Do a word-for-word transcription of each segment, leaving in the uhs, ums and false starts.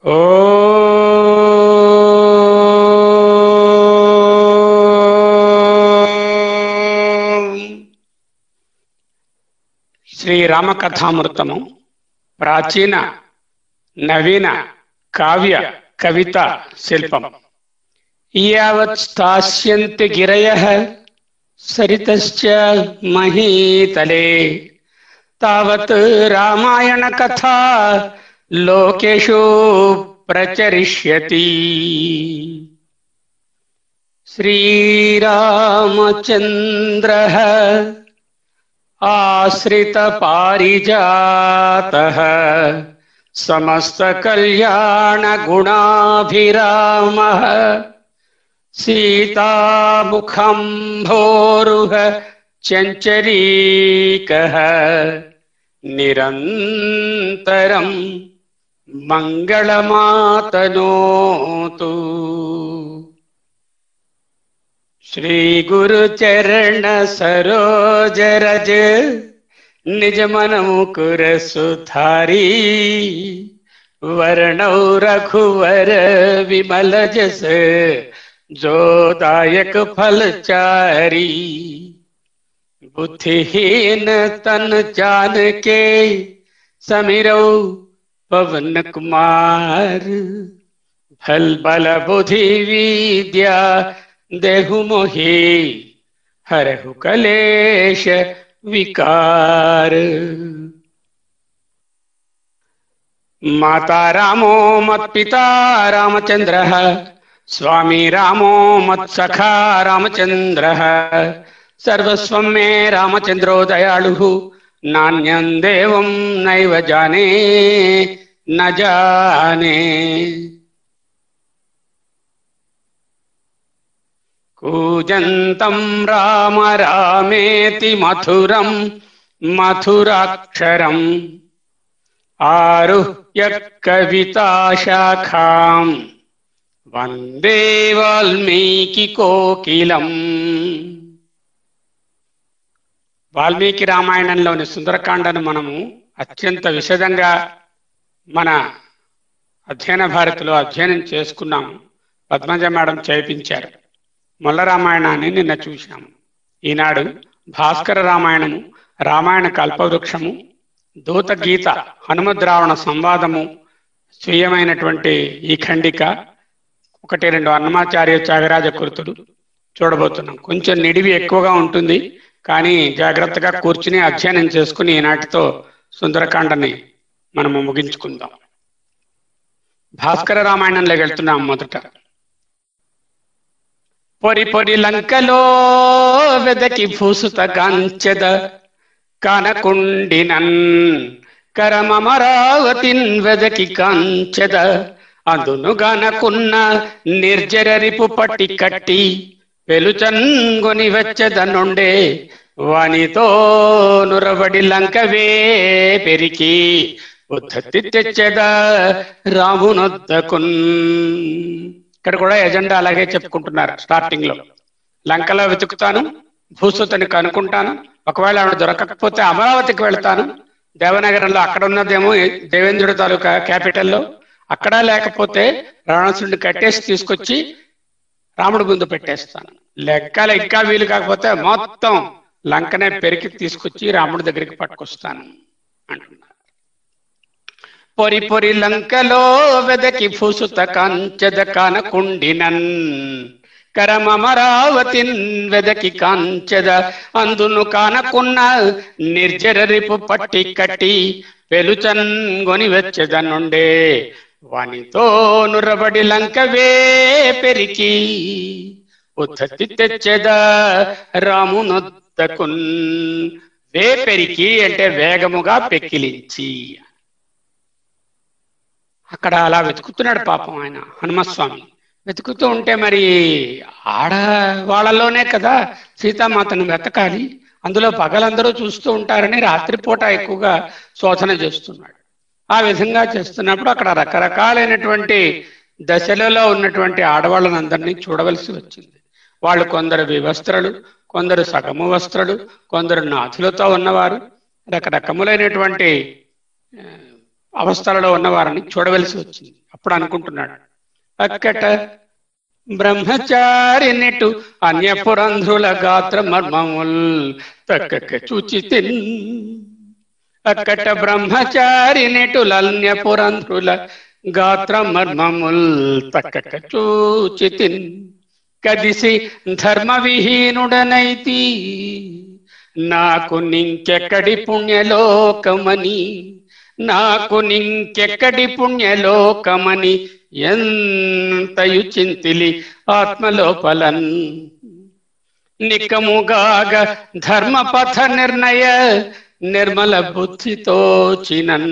ఓ శ్రీరామకథామృతము ప్రాచీన నవీన కావ్య కవిత శిల్పం. యావత్ స్థాస్యంతి గిరయః సరితశ్చ మహీతలే తావత్ రామాయణ కథా లోకేషు ప్రచరిష్యతి. శ్రీరామచంద్రః ఆశ్రిత పారిజాతః సమస్త కళ్యాణ గుణాభిరామః సీతాముఖంభోరుహ చంచరీకః నిరంతరం మంగళమాతనోతు. శ్రీ గురు చరణ సరోజ రజ నిజ మనముకుర సుధారీ వర్ణౌ రఘువర విమల జస जोदायक फलचारी. बुद्धिहीन तन जान के समीरौ पवन कुमार फल बल बुद्धि विद्या देहु मोहि हरहु कलेश विकार. माता रामो मत पिता रामचंद्रः स्वामी रामो मत्सखा रामचंद्रः सर्वस्वं मे रामचंद्रो दयालुः नान्यं देवं नैव जाने न जाने. कूजन्तं राम रामेति मधुरं मधुराक्षरम् आरुह्य कविताशाखां వందే వాల్మీకి కోకిలం. వాల్మీకి రామాయణంలోని సుందరకాండను మనము అత్యంత విశదంగా మన అధ్యయన భారతిలో అధ్యయనం చేసుకున్నాము. పద్మజ మేడం చేయించారు. మొల్ల రామాయణాన్ని నిన్న చూశాము. ఈనాడు భాస్కర రామాయణము, రామాయణ కల్పవృక్షము, దూత గీత, హనుమద్రావణ సంవాదము, స్వీయమైనటువంటి ఈ ఖండిక, ఒకటి రెండు అన్నమాచార్య త్యాగరాజ కృతులు చూడబోతున్నాం. కొంచెం నిడివి ఎక్కువగా ఉంటుంది, కానీ జాగ్రత్తగా కూర్చుని అధ్యయనం చేసుకుని ఈనాటితో సుందరకాండని మనము ముగించుకుందాం. భాస్కర రామాయణంలోకి వెళ్తున్నాం. మొదట పొరి పొరి లంకలో వెదకి భూసుత గాంచెద కానకుండినన్ కరమమరావతిన్ వెదకి కాంచెద అందును గనకున్న నిర్జరరిపు పట్టి కట్టి పెలుచన్గొని వచ్చెదనుండే వానితో నురబడి లంకవే పెరికి ఉద్ధతి తెచ్చెద రామునొద్దకున్. ఇక్కడ కూడా ఎజెండా అలాగే చెప్పుకుంటున్నారు. స్టార్టింగ్ లో లంకలో వెతుకుతాను, భూసుతని కనుక్కుంటాను, ఒకవేళ ఆవిడ దొరకకపోతే అమరావతికి వెళ్తాను, దేవనగరంలో అక్కడ ఉన్నదేమో దేవేంద్రుడి తాలూకా క్యాపిటల్లో, అక్కడ లేకపోతే రావణాసురుడిని కట్టేసి తీసుకొచ్చి రాముడి ముందు పెట్టేస్తాను, లెక్కలు ఇంకా వీలు కాకపోతే మొత్తం లంకనే పెరికి తీసుకొచ్చి రాముడి దగ్గరికి పట్టుకొస్తాను అంటున్నారు. పొరి పొరి లంకలో వెదకి భూసుత కాంచెద కానకుండినన్ కరమమరావతిన్ వెదకి కాంచెద అందును కానకున్న నిర్జరరిపు పట్టి కట్టి పెలుచన్ గొని వచ్చెదనుండే వానితో నురబడి లంకవే పెరికి ఉద్ధతి తెచ్చెద రామునొద్దకున్. వే పెరికి అంటే వేగముగా పెక్కిలించి. అక్కడ అలా వెతుకుతున్నాడు పాపం ఆయన హనుమస్వామి. వెతుకుతూ ఉంటే మరి ఆడవాళ్ళలోనే కదా సీతామాతను వెతకాలి, అందులో పగలందరూ చూస్తూ ఉంటారని రాత్రిపూట ఎక్కువగా శోధన చేస్తున్నాడు. ఆ విధంగా చేస్తున్నప్పుడు అక్కడ రకరకాలైనటువంటి దశలలో ఉన్నటువంటి ఆడవాళ్ళని అందరినీ చూడవలసి వచ్చింది. వాళ్ళు కొందరు వివస్త్రలు, కొందరు సగము వస్త్రలు, కొందరు నాథులతో ఉన్నవారు, రకరకములైనటువంటి అవస్థలలో ఉన్నవారిని చూడవలసి వచ్చింది. అప్పుడు అనుకుంటున్నాడు, అక్కట బ్రహ్మచారినిటు అన్యపురంధ్రుల గాత్ర మర్మముల్ తక్కక చూచి తిన్. అక్కట బ్రహ్మచారినిటు అన్యపురంధ్రుల గాత్ర మర్మముల్ తక్కక చూచి తిన్. కదిసి ధర్మ విహీనుడనైతి నాకు నింకెక్కడి పుణ్యలోకమని, నాకు నింకెక్కడి పుణ్యలోకమని ఎంతయు చింతిలి ఆత్మలోపలన్. నికముగాగ ధర్మపథ నిర్ణయ నిర్మల బుద్ధితో చినన్.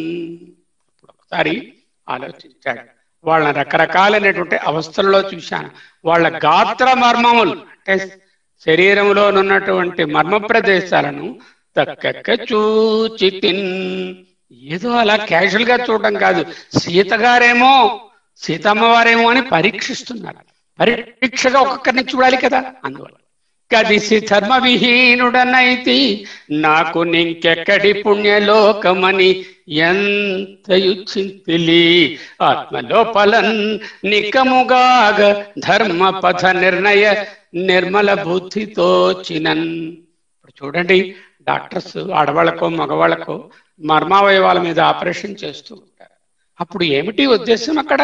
ఒకసారి ఆలోచించాడు. వాళ్ళ రకరకాలైనటువంటి అవస్థలలో చూశాను. వాళ్ళ గాత్ర మర్మములు అంటే శరీరంలో ఉన్నటువంటి మర్మ ప్రదేశాలను తక్కక్క చూచి తిన్. ఏదో అలా క్యాజువల్ గా చూడడం కాదు, సీత గారేమో సీతమ్మవారేమో అని పరీక్షిస్తున్నారు. పరీక్షగా ఒక్కొక్కరిని చూడాలి కదా. అందువల్ల కదిసి ధర్మ విహీనుడనైతి నాకు నింకెక్కడి పుణ్యలోకమని ఎంతయు చింతిలి ఆత్మలోపలన్. నికముగాగ ధర్మ పథ నిర్ణయ నిర్మల బుద్ధితో చినన్. ఇప్పుడు చూడండి, డాక్టర్స్ ఆడవాళ్ళకో మగవాళ్ళకో మర్మావయవాల మీద ఆపరేషన్ చేస్తూ ఉంటారు. అప్పుడు ఏమిటి ఉద్దేశం? అక్కడ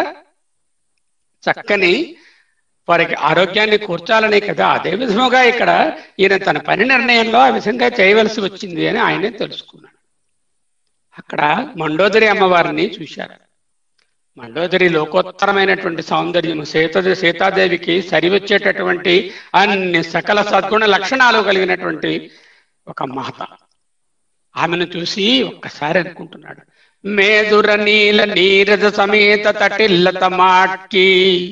చక్కని వారికి ఆరోగ్యాన్ని కూర్చాలనే కదా. అదే విధముగా ఇక్కడ ఈయన తన పని నిర్ణయంలో ఆ విధంగా చేయవలసి వచ్చింది అని ఆయనే తెలుసుకున్నాడు. అక్కడ మండోదరి అమ్మవారిని చూశారు. మండోదరి లోకోత్తరమైనటువంటి సౌందర్యము, సీత సీతాదేవికి సరివచ్చేటటువంటి అన్ని సకల సద్గుణ లక్షణాలు కలిగినటువంటి ఒక మాత. ఆమెను చూసి ఒక్కసారి అనుకుంటున్నాడు, మేదుర నీల నీరజ సమేత తటిల్లత మాట్కి.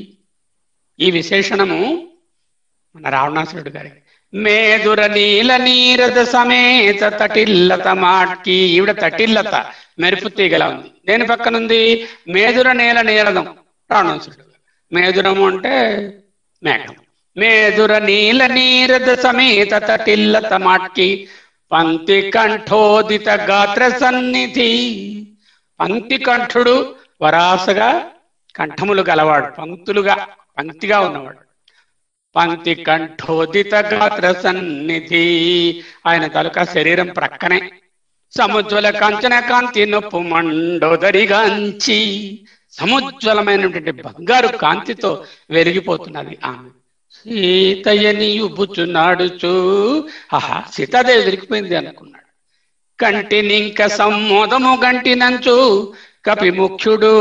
ఈ విశేషణము మన రావణాసురుడు గారి. మేదుర నీల నీరజ సమేత తటిల్లత మాట్కి. ఈవిడ తటిల్లత మెరుపు తీగలా ఉంది. దేని పక్కనుంది? మేదుర నీల నీరదం రావణాసురుడు. మేదురము అంటే మేఘం. మేదుర నీల నీరద సమేత తటిల్లత మాట్కి పంక్తి కంఠోదిత గాత్ర సన్నిధి. పంక్తి కంఠుడు వరాసగా కంఠములు గలవాడు, పంక్తులుగా పంక్తిగా ఉన్నవాడు. పంక్తి కంఠోదిత గాత్ర సన్నిధి. ఆయన తాలూకా శరీరం ప్రక్కనే సముజ్వల కాంచన కాంతి నొప్పు మండోదరిగాంచి. సముజ్వలమైనటువంటి బంగారు కాంతితో వెలిగిపోతున్నది ఆమె. సీతయ్యని ఉబ్బుచున్నాడుచు. ఆహా, సీతాదేవి దొరికిపోయింది అనుకున్నాడు. కంటినింక సమ్మోదము గంటినంచు కపి ముఖ్యుడు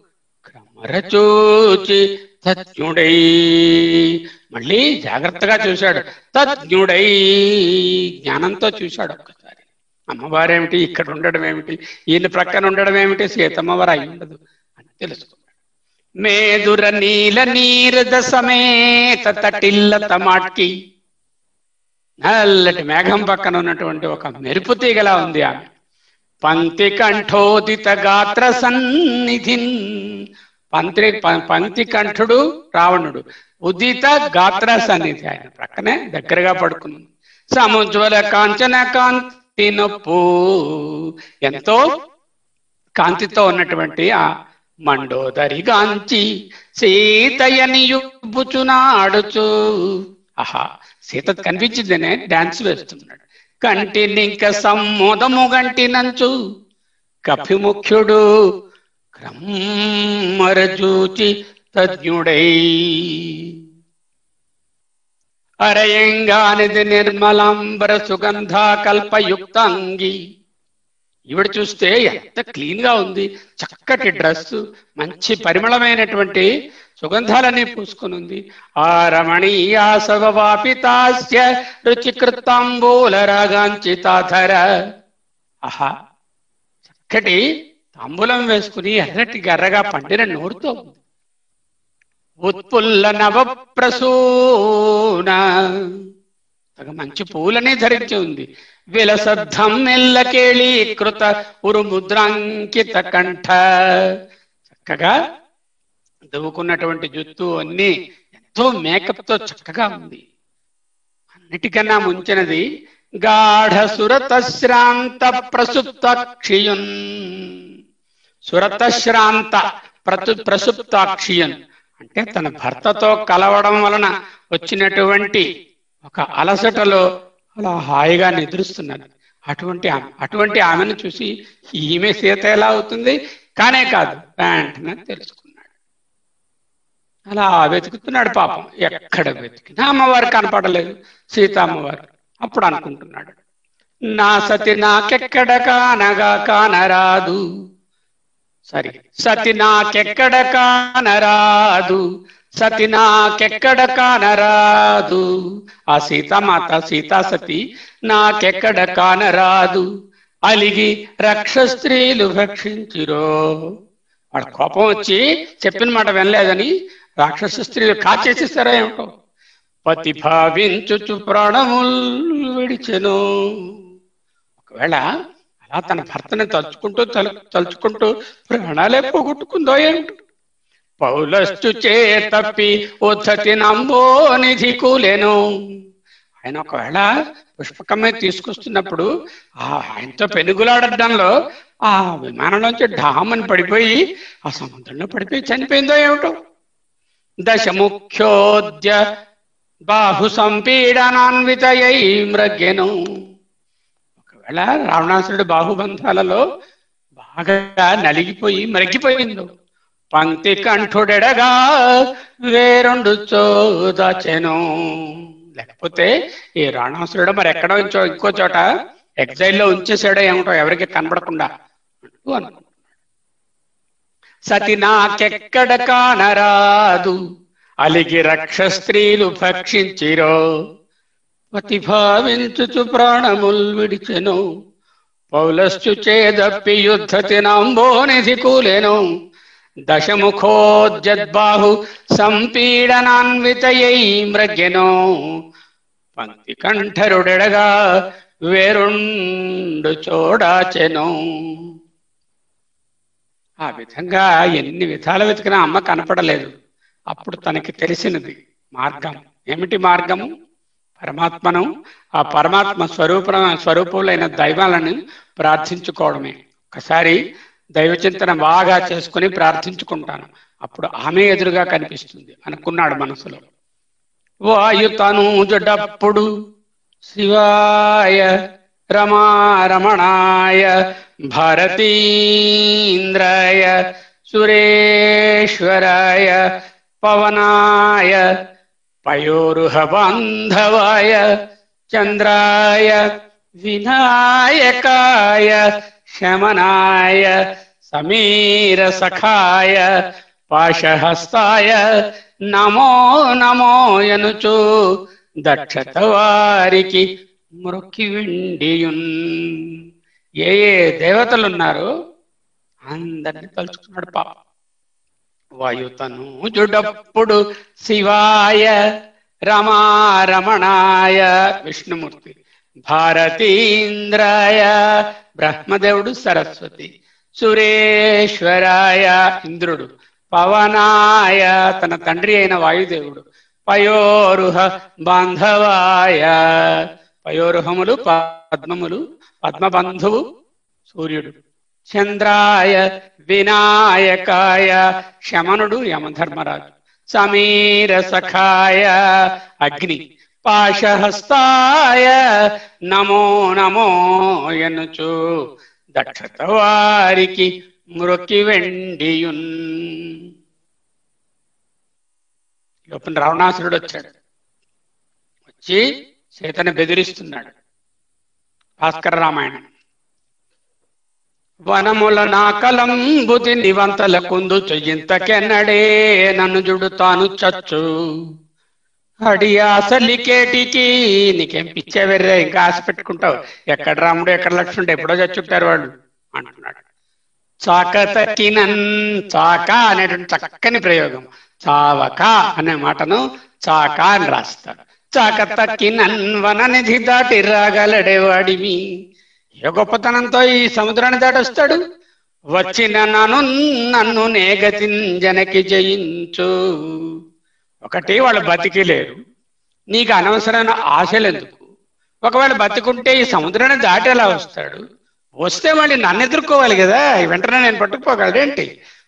క్రమరచూచి తజ్ఞుడై. మళ్ళీ జాగ్రత్తగా చూశాడు. తజ్ఞుడై జ్ఞానంతో చూశాడు. ఒక్కసారి అమ్మవారేమిటి, ఇక్కడ ఉండడం ఏమిటి, ఈయన ప్రక్కన ఉండడం ఏమిటి, సీతమ్మవారు అయి ఉండదు అని తెలుసుకున్నాడు. మేదుర నీల నీరద సమేత తటిల్లత మాట్కి. నల్లటి మేఘం పక్కన ఉన్నటువంటి ఒక మెరుపు తీగలా ఉంది ఆమె. పంక్తి కంఠోదిత గాత్ర సన్నిధిన్. పంక్తి పంక్తి కంఠుడు రావణుడు, ఉదిత గాత్ర సన్నిధి ఆయన ప్రక్కనే దగ్గరగా పడుకున్నాడు. సముజ్వల కాంచన కాంతి నొప్పు. ఎంతో కాంతితో ఉన్నటువంటి ఆ మండోదరి గాంచి సీతయ్యని యుబ్బుచునాడుచు. ఆహా, సీత కనిపించిందనే డాన్స్ వేస్తున్నాడు. కంటినింక సమ్మోదము గంటినంచు కపిముఖ్యుడు క్రమ్మరజూచి తజ్ఞుడై. అరయంగానిది నిర్మలాంబర సుగంధ కల్పయుక్తాంగి. ఈవిడ చూస్తే ఎంత క్లీన్ గా ఉంది, చక్కటి డ్రెస్, మంచి పరిమళమైనటువంటి సుగంధాలన్నీ పూసుకుని ఉంది. ఆ రమణీయాసవాపితాస్య రుచికృతాంబూల రాగాంచితాధర. ఆహా, చక్కటి తాంబూలం వేసుకుని ఎర్రటి గర్రగా పండిన నోరుతో ఉంది. ఉత్పుల్ల నవప్రసూన. మంచి పూలనే ధరించి ఉంది. విలసద్ధం మెల్లకేళి కృత ఉరుముద్రాంకిత కంఠ. చక్కగా దువ్వుకున్నటువంటి జుత్తు అన్ని ఎంతో మేకప్ తో చక్కగా ఉంది. అన్నిటికన్నా ముంచినది గాఢ సురత శ్రాంత ప్రసుప్త క్షియున్. సురత శ్రాంత ప్రతు ప్రసుప్తాక్షియన్ అంటే తన భర్తతో కలవడం వలన వచ్చినటువంటి ఒక అలసటలో అలా హాయిగా నిద్రిస్తున్నది. అటువంటి ఆమె అటువంటి ఆమెను చూసి ఈమె సీత ఎలా అవుతుంది? కానే కాదు వెంటనే తెలుసుకున్నాడు. అలా వెతుకుతున్నాడు. పాపం ఎక్కడ వెతికినా అమ్మవారు కనపడలేదు, సీత అమ్మవారు. అప్పుడు అనుకుంటున్నాడు, నా సతి నాకెక్కడ కానగా కానరాదు, సరి సతి నాకెక్కడ కానరాదు, సతి నాకెక్కడ కానరాదు, ఆ సీతామాత సీతాసతి నాకెక్కడ కానరాదు, అలిగి రక్ష స్త్రీలు భక్షించిరో. వాడు కోపం వచ్చి చెప్పిన మాట వినలేదని రాక్షస స్త్రీలు కాచేసిస్తారా ఏమిటో. పతి భావించుచు ప్రాణముల్ విడిచెను. ఒకవేళ అలా తన భర్తని తలుచుకుంటూ తలు తలుచుకుంటూ ప్రాణాలే పోగొట్టుకుందో ఏమిటో. పౌలస్టు చే తప్పి ఉద్ధతి నంబో నిధి కూలేను. ఆయన ఒకవేళ పుష్పకమే తీసుకొస్తున్నప్పుడు ఆ ఆయనతో పెనుగులాడడంలో ఆ విమానంలోంచి ఢామని పడిపోయి ఆ సముద్రంలో పడిపోయి చనిపోయిందో ఏమిటో. దశముఖ్యోద్య బాహు సంపీడనాన్వితయై మృగెను. ఒకవేళ రావణాసురుడు బాహుబంధాలలో బాగా నలిగిపోయి మరిగిపోయిందో. పంక్తి కంఠుడెడగా వేరొండు చోదాచెను. లేకపోతే ఈ రావణాసురుడు మరి ఎక్కడో ఇంచో ఇంకో చోట ఎగ్జైల్లో ఉంచేసాడో ఏమిటో, ఎవరికి కనబడకుండా అంటూ అనుకుంటున్నాడు. సతి నాకెక్కడ కానరాదు, అలిగి రక్ష స్త్రీలు భక్షించిరో. పతి భావించుచు ప్రాణముల్ విడిచెను. పౌలస్సు చేదప్పి యుద్ధతి నంబోనిధి కూలెను. దశముఖోజ్జద్బాహు సంపీడనాన్వితయై మృగెను. పంక్తి కంఠరుడెడగా వేరుండు చూడాచెను. ఆ విధంగా ఎన్ని విధాలు వెతికినా అమ్మ కనపడలేదు. అప్పుడు తనకి తెలిసినది మార్గం. ఏమిటి మార్గము? పరమాత్మను, ఆ పరమాత్మ స్వరూప స్వరూపులైన దైవాలను ప్రార్థించుకోవడమే. ఒకసారి దైవ చింతన బాగా చేసుకుని ప్రార్థించుకుంటాను, అప్పుడు ఆమె ఎదురుగా కనిపిస్తుంది అనుకున్నాడు మనసులో. వాయుతను జడప్పుడు శివాయ రమారమణాయ భారతీంద్రాయ సురేశ్వరాయ పవనాయ పయోరుహ బాంధవాయ చంద్రాయ వినాయకాయ శమనాయ సమీర సఖాయ పాశహస్తాయ నమో నమో యనుచు దక్షత వారికి మ్రొక్కి విండియున్. ఏ ఏ దేవతలు ఉన్నారో అందరిని తలుచుకున్నాడు పాప. వాయుతను జుడప్పుడు శివాయ రమారమణాయ విష్ణుమూర్తి, భారతీంద్రాయ బ్రహ్మదేవుడు సరస్వతి, సురేశ్వరాయ ఇంద్రుడు, పవనాయ తన తండ్రి అయిన వాయుదేవుడు, పయోరుహ బాంధవాయ పయోరుహములు పద్మములు పద్మబంధువు సూర్యుడు, చంద్రాయ వినాయకాయ శమనుడు యమధర్మరాజు, సమీర సఖాయ అగ్ని, పాశహస్తాయ నమో నమో యనుచు దక్షత వారికి మ్రొక్కి వెండియున్. లోపల రావణాసురుడు వచ్చాడు. వచ్చి సీతను బెదిరిస్తున్నాడు. భాస్కర రామాయణం. వనముల నాకలంబుతి నివంతల కుందు చెయ్యింతకెన్నడే నన్ను జుడు తాను చచ్చు అడి ఆసలికేటికి. నీకేం పిచ్చే వెర్రే, ఇంకా ఆశ పెట్టుకుంటావు? ఎక్కడ రాముడు ఎక్కడ లక్ష్మణుడు, ఎప్పుడో చచ్చుంటారు వాళ్ళు అంటున్నాడు. చాక తక్కినన్, చాక అనేటువంటి చక్కని ప్రయోగం. చావక అనే మాటను చాక అని రాస్తారు. చాక తక్కినన్ వననిధి దాటి రాగలడేవాడివి. ఏ గొప్పతనంతో ఈ సముద్రాన్ని దాటొస్తాడు? వచ్చిన నన్ను నన్ను నేగతింజనకి జయించు. ఒకటి వాళ్ళు బతికి లేరు, నీకు అనవసరమైన ఆశలు ఎందుకు? ఒకవేళ బతికుంటే ఈ సముద్రాన్ని దాటి ఎలా వస్తాడు? వస్తే మళ్ళీ నన్ను ఎదుర్కోవాలి కదా, వెంటనే నేను పట్టుకుపోగలడేంటి?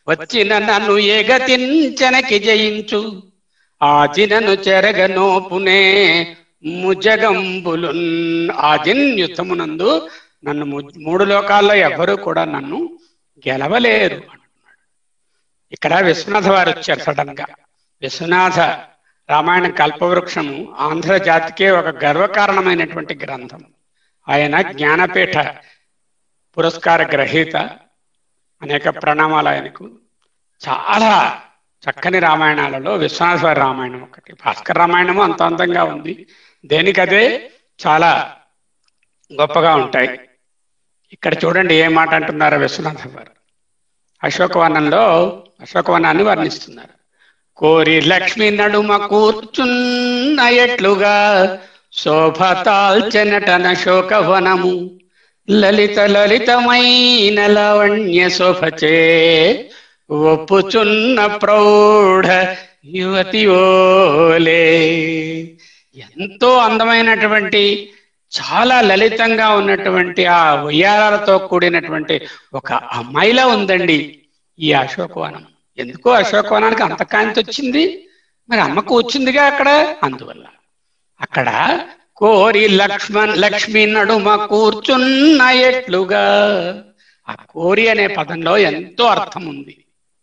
వచ్చిన నన్ను ఏగతించనకి జయించు ఆజినను చెరగనోపునే ముజగంబులున్. ఆజిన్ యుద్ధమునందు నన్ను మూడు లోకాల్లో ఎవరు కూడా నన్ను గెలవలేరు అంటున్నాడు. ఇక్కడ విశ్వనాథ వారు వచ్చారు సడన్ గా. విశ్వనాథ రామాయణ కల్పవృక్షము ఆంధ్ర జాతికే ఒక గర్వకారణమైనటువంటి గ్రంథం. ఆయన జ్ఞానపీఠ పురస్కార గ్రహీత. అనేక ప్రణామాలు ఆయనకు. చాలా చక్కని రామాయణాలలో విశ్వనాథ వారి రామాయణం ఒకటి. భాస్కర రామాయణము అంత అందంగా ఉంది, దేనికదే చాలా గొప్పగా ఉంటాయి. ఇక్కడ చూడండి ఏ మాట అంటున్నారో విశ్వనాథ వారు. అశోకవనంలో అశోకవనాన్ని వర్ణిస్తున్నారు. కోరి లక్ష్మి నడుమ కూర్చున్న ఎట్లుగా శోభతాల్చెనటన శోకవనము లలిత లలితమైన లావణ్య శోభచే ఒప్పుచున్న ప్రౌఢ యువతి ఓలే. ఎంతో అందమైనటువంటి చాలా లలితంగా ఉన్నటువంటి ఆ ఉయ్యాలతో కూడినటువంటి ఒక అమ్మాయిలా ఉందండి ఈ అశోకవనం. ఎందుకో అశోకవనానికి అంత కాంతి వచ్చింది, మరి అమ్మకు వచ్చిందిగా అక్కడ. అందువల్ల అక్కడ కోరి లక్ష్మణ్ లక్ష్మి నడుమ కూర్చున్న ఎట్లుగా, ఆ కోరి అనే పదంలో ఎంతో అర్థం ఉంది.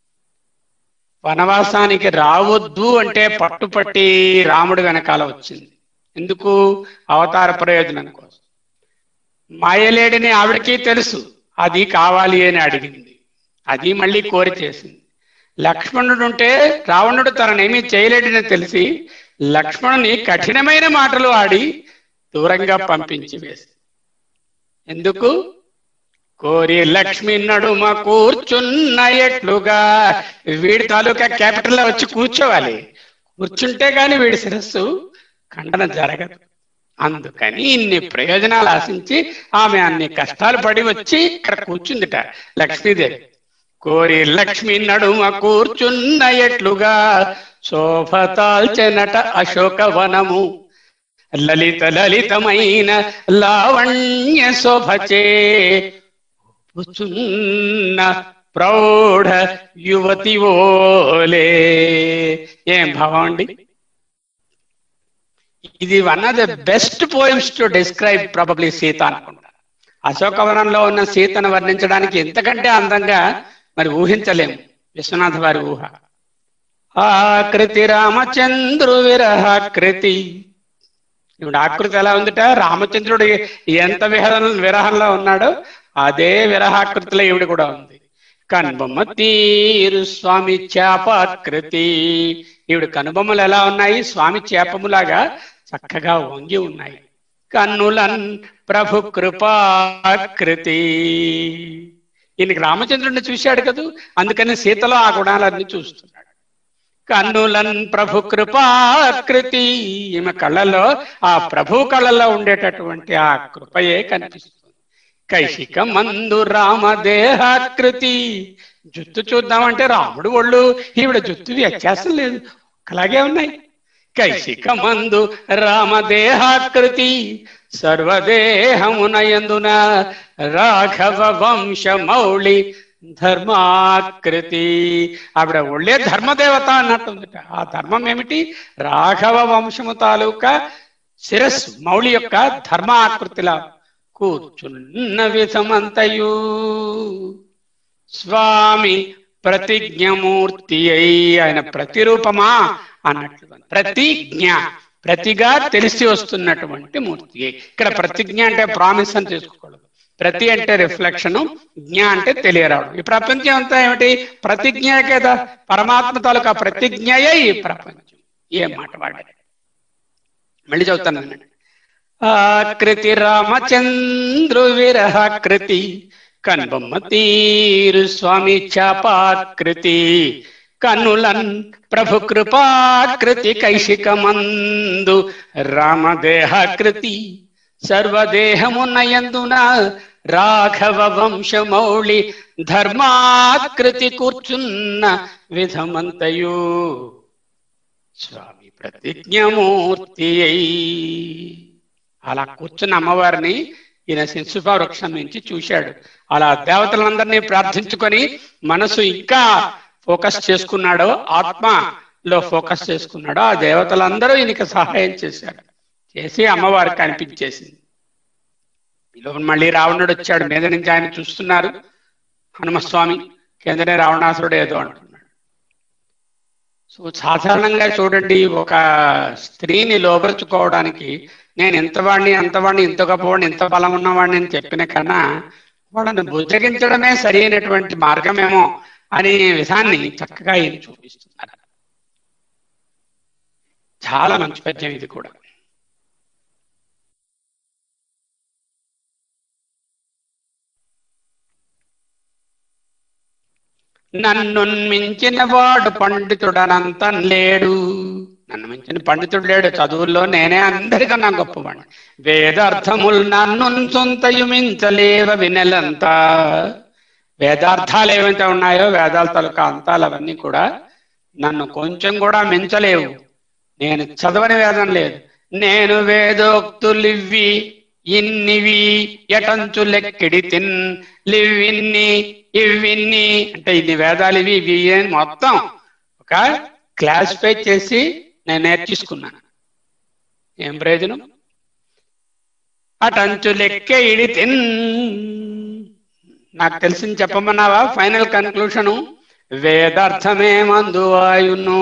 వనవాసానికి రావద్దు అంటే పట్టుపట్టి రాముడు వెనకాల వచ్చింది. ఎందుకు? అవతార ప్రయోజనం కోసం. మాయలేడిని ఆవిడకి తెలుసు, అది కావాలి అని అడిగింది, అది మళ్ళీ కోరి చేసింది. లక్ష్మణుడు ఉంటే రావణుడు తననేమీ చేయలేడని తెలిసి లక్ష్మణుని కఠినమైన మాటలు ఆడి దూరంగా పంపించి వేసి. ఎందుకు? కోరి లక్ష్మి నడుమ కూర్చున్న ఎట్లుగా. వీడి తాలూకా క్యాపిటల్లో వచ్చి కూర్చోవాలి, కూర్చుంటే గాని వీడి శిరస్సు ఖండన జరగదు. అందుకని ఇన్ని ప్రయోజనాలు ఆశించి ఆమె అన్ని కష్టాలు పడి వచ్చి ఇక్కడ కూర్చుందిట లక్ష్మీదేవి. కోరి లక్ష్మి నడుమ కూర్చున్న ఎట్లుగా శోభతాల్చెనట అశోకవనము లలిత లలితమైన లావణ్య శోభచే పుచున్న ప్రౌఢ యువతి ఓలే. ఏం భావం అండి ఇది! One of the best poems to describe probably Sita అనుకుంటా. అశోకవనంలో ఉన్న సీతను వర్ణించడానికి ఎంతకంటే అందంగా మరి ఊహించలేము విశ్వనాథ వారి ఊహ. ఆకృతి రామచంద్రు విరహాకృతి. ఇప్పుడు ఆకృతి ఎలా ఉందిట? రామచంద్రుడు ఎంత విరహం విరహంలో ఉన్నాడో అదే విరహాకృతిలో ఈవిడ కూడా ఉంది. కనుబొమ్మ తీరు స్వామి చేపాకృతి. ఈవిడ కనుబొమ్మలు ఎలా ఉన్నాయి? స్వామి చేపములాగా చక్కగా వంగి ఉన్నాయి. కన్నులన్ ప్రభు కృపాకృతి. ఈయనకి రామచంద్రుడిని చూశాడు కదూ, అందుకని సీతలో ఆ గుణాలన్నీ చూస్తున్నాడు. కన్నులన్ ప్రభు కృపాకృతి. ఈమె కళ్ళల్లో ఆ ప్రభు కళ్ళల్లో ఉండేటటువంటి ఆ కృపయే కనిపిస్తుంది. కైశిక మందు రామదేహాకృతి. జుత్తు చూద్దామంటే రాముడు ఒళ్ళు ఈవిడ జుత్తు వ్యత్యాసం లేదు, అలాగే ఉన్నాయి. కైశిక మందు రామదేహాకృతి సర్వదేహమునయందున రాఘవ వంశ మౌళి ధర్మాకృతి. ఆవిడ ఒళ్ళే ధర్మదేవత అన్నట్టుందిట. ఆ ధర్మం ఏమిటి? రాఘవ వంశము తాలూకా శిరస్సు మౌళి యొక్క ధర్మ ఆకృతిలా కూర్చున్న విధమంతయు స్వామి ప్రతిజ్ఞమూర్తి అయి. ఆయన ప్రతిరూపమా అన్నట్లు. ప్రతిజ్ఞ ప్రతిగా తెలిసి వస్తున్నటువంటి మూర్తి. ఇక్కడ ప్రతిజ్ఞ అంటే ప్రామిస్ అని చేసుకోకూడదు. ప్రతి అంటే రిఫ్లెక్షన్, జ్ఞ అంటే తెలియరావడం. ఈ ప్రపంచం అంతా ఏమిటి? ప్రతిజ్ఞ కదా. పరమాత్మ తాలూకా ప్రతిజ్ఞయే ఈ ప్రపంచం. ఏం మాట వాడారు, మళ్ళీ చదువుతాను. ఆకృతి రామచంద్రు విరహాకృతి కన్బొమ్మ తీరు స్వామి చాపాకృతి కన్నులన్ ప్రభు కృపాకృతి కైశికమందు రామదేహాకృతి సర్వదేహమునయందున రాఘవ వంశమౌళి ధర్మాకృతి కూర్చున్న విధమంతయు స్వామి ప్రతిజ్ఞమూర్తి అయి. అలా కూర్చున్న అమ్మవారిని ఈయన శిశుప వృక్షం నుంచి చూశాడు. అలా దేవతలందరినీ ప్రార్థించుకొని మనసు ఇంకా ఫోకస్ చేసుకున్నాడో, ఆత్మలో ఫోకస్ చేసుకున్నాడో, ఆ దేవతలందరూ ఈయనకి సహాయం చేశారు. చేసి అమ్మవారికి కనిపించేసింది. ఈలోపు మళ్ళీ రావణుడు వచ్చాడు. మీద నుంచి ఆయన చూస్తున్నారు హనుమస్వామి, కిందనే రావణాసురుడు ఏదో అంటున్నాడు. సో సాధారణంగా చూడండి, ఒక స్త్రీని లోపరుచుకోవడానికి నేను ఇంతవాడిని అంతవాడిని ఇంత గొప్పవాడిని ఇంత బలం ఉన్నవాడిని అని చెప్పిన కన్నా వాళ్ళని బుజ్జగించడమే సరి అయినటువంటి మార్గమేమో అనే విధాన్ని చక్కగా ఈయన చూపిస్తున్నారు. చాలా మంచి పద్యం ఇది కూడా. నన్ను మించిన వాడు పండితుడనంత లేడు. నన్ను మించిన పండితుడు లేడు. చదువుల్లో నేనే అందరికన్నా గొప్పవాడిని. వేదార్థములు నన్ను సొంతయు మించలేవ వినలంతా. వేదార్థాలు ఏవైతే ఉన్నాయో, వేదాల తాలూకా అంతాలు అవన్నీ కూడా నన్ను కొంచెం కూడా మించలేవు. నేను చదవని వేదం లేదు. నేను వేదోక్తులివ్వి ఇన్నివి ఎటంచు లెక్కిడి తిన్ లివ్విన్ని ఇవిన్ని అంటే ఇన్ని వేదాలు ఇవి ఇవి అని మొత్తం ఒక క్లాసిఫై చేసి నేను నేర్చేసుకున్నాను. ఏం ప్రయోజనం? అటంచు లెక్కే ఇడి తిన్. నాకు తెలిసింది చెప్పమన్నావా? ఫైనల్ కన్క్లూషను వేదార్థమే మందు ఆయును.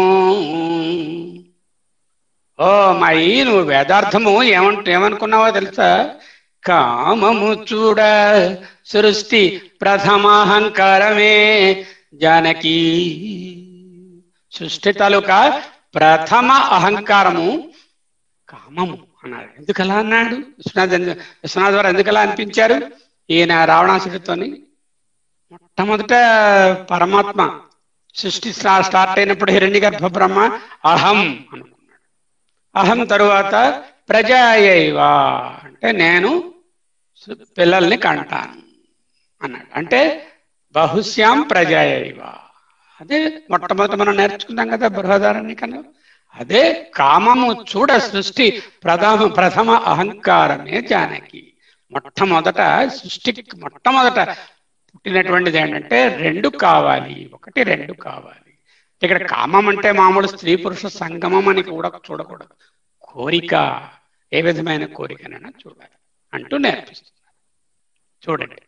ఓ మయి, నువ్వు వేదార్థము ఏమంట ఏమనుకున్నావో తెలుసా? కామము చూడ సృష్టి ప్రథమాహంకారమే జానకి. సృష్టి తాలూకా ప్రథమ అహంకారము కామము అన్నాడు. ఎందుకలా అన్నాడు? విశ్వనాథ్ విశ్వనాథ్ వారు ఎందుకలా అనిపించారు? ఈయన రావణాసుడితోని మొట్టమొదట పరమాత్మ సృష్టి స్టార్ట్ అయినప్పుడు హిరణ్య గర్భ బ్రహ్మ అహం అనుకున్నాడు. అహం తరువాత ప్రజాయైవా అంటే నేను పిల్లల్ని కంటాను అన్నాడు. అంటే బహుశ్యాం ప్రజాయైవా. అదే మొట్టమొదట మనం నేర్చుకున్నాం కదా బృహదారణ్యకంలో. అదే కామము చూడ సృష్టి ప్రథమ ప్రథమ అహంకారమే జానకి. మొట్టమొదట సృష్టికి మొట్టమొదట పుట్టినటువంటిది ఏంటంటే రెండు కావాలి, ఒకటి రెండు కావాలి. ఇక్కడ కామం అంటే మామూలు స్త్రీ పురుష సంగమం అని కూడా చూడకూడదు. కోరిక, ఏ విధమైన కోరికనైనా చూడాలి అంటూ నేర్పిస్తున్నారు. చూడండి,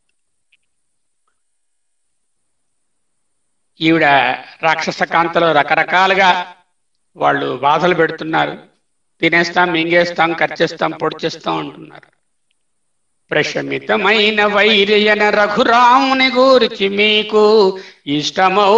ఈవిడ రాక్షస కాంతలో రకరకాలుగా వాళ్ళు బాధలు పెడుతున్నారు. తినేస్తాం, మింగేస్తాం, ఖర్చేస్తాం, పొడి చేస్తాం అంటున్నారు. ప్రశమితమైన వైరియన రఘురాముని గూర్చి మీకు ఇష్టమౌ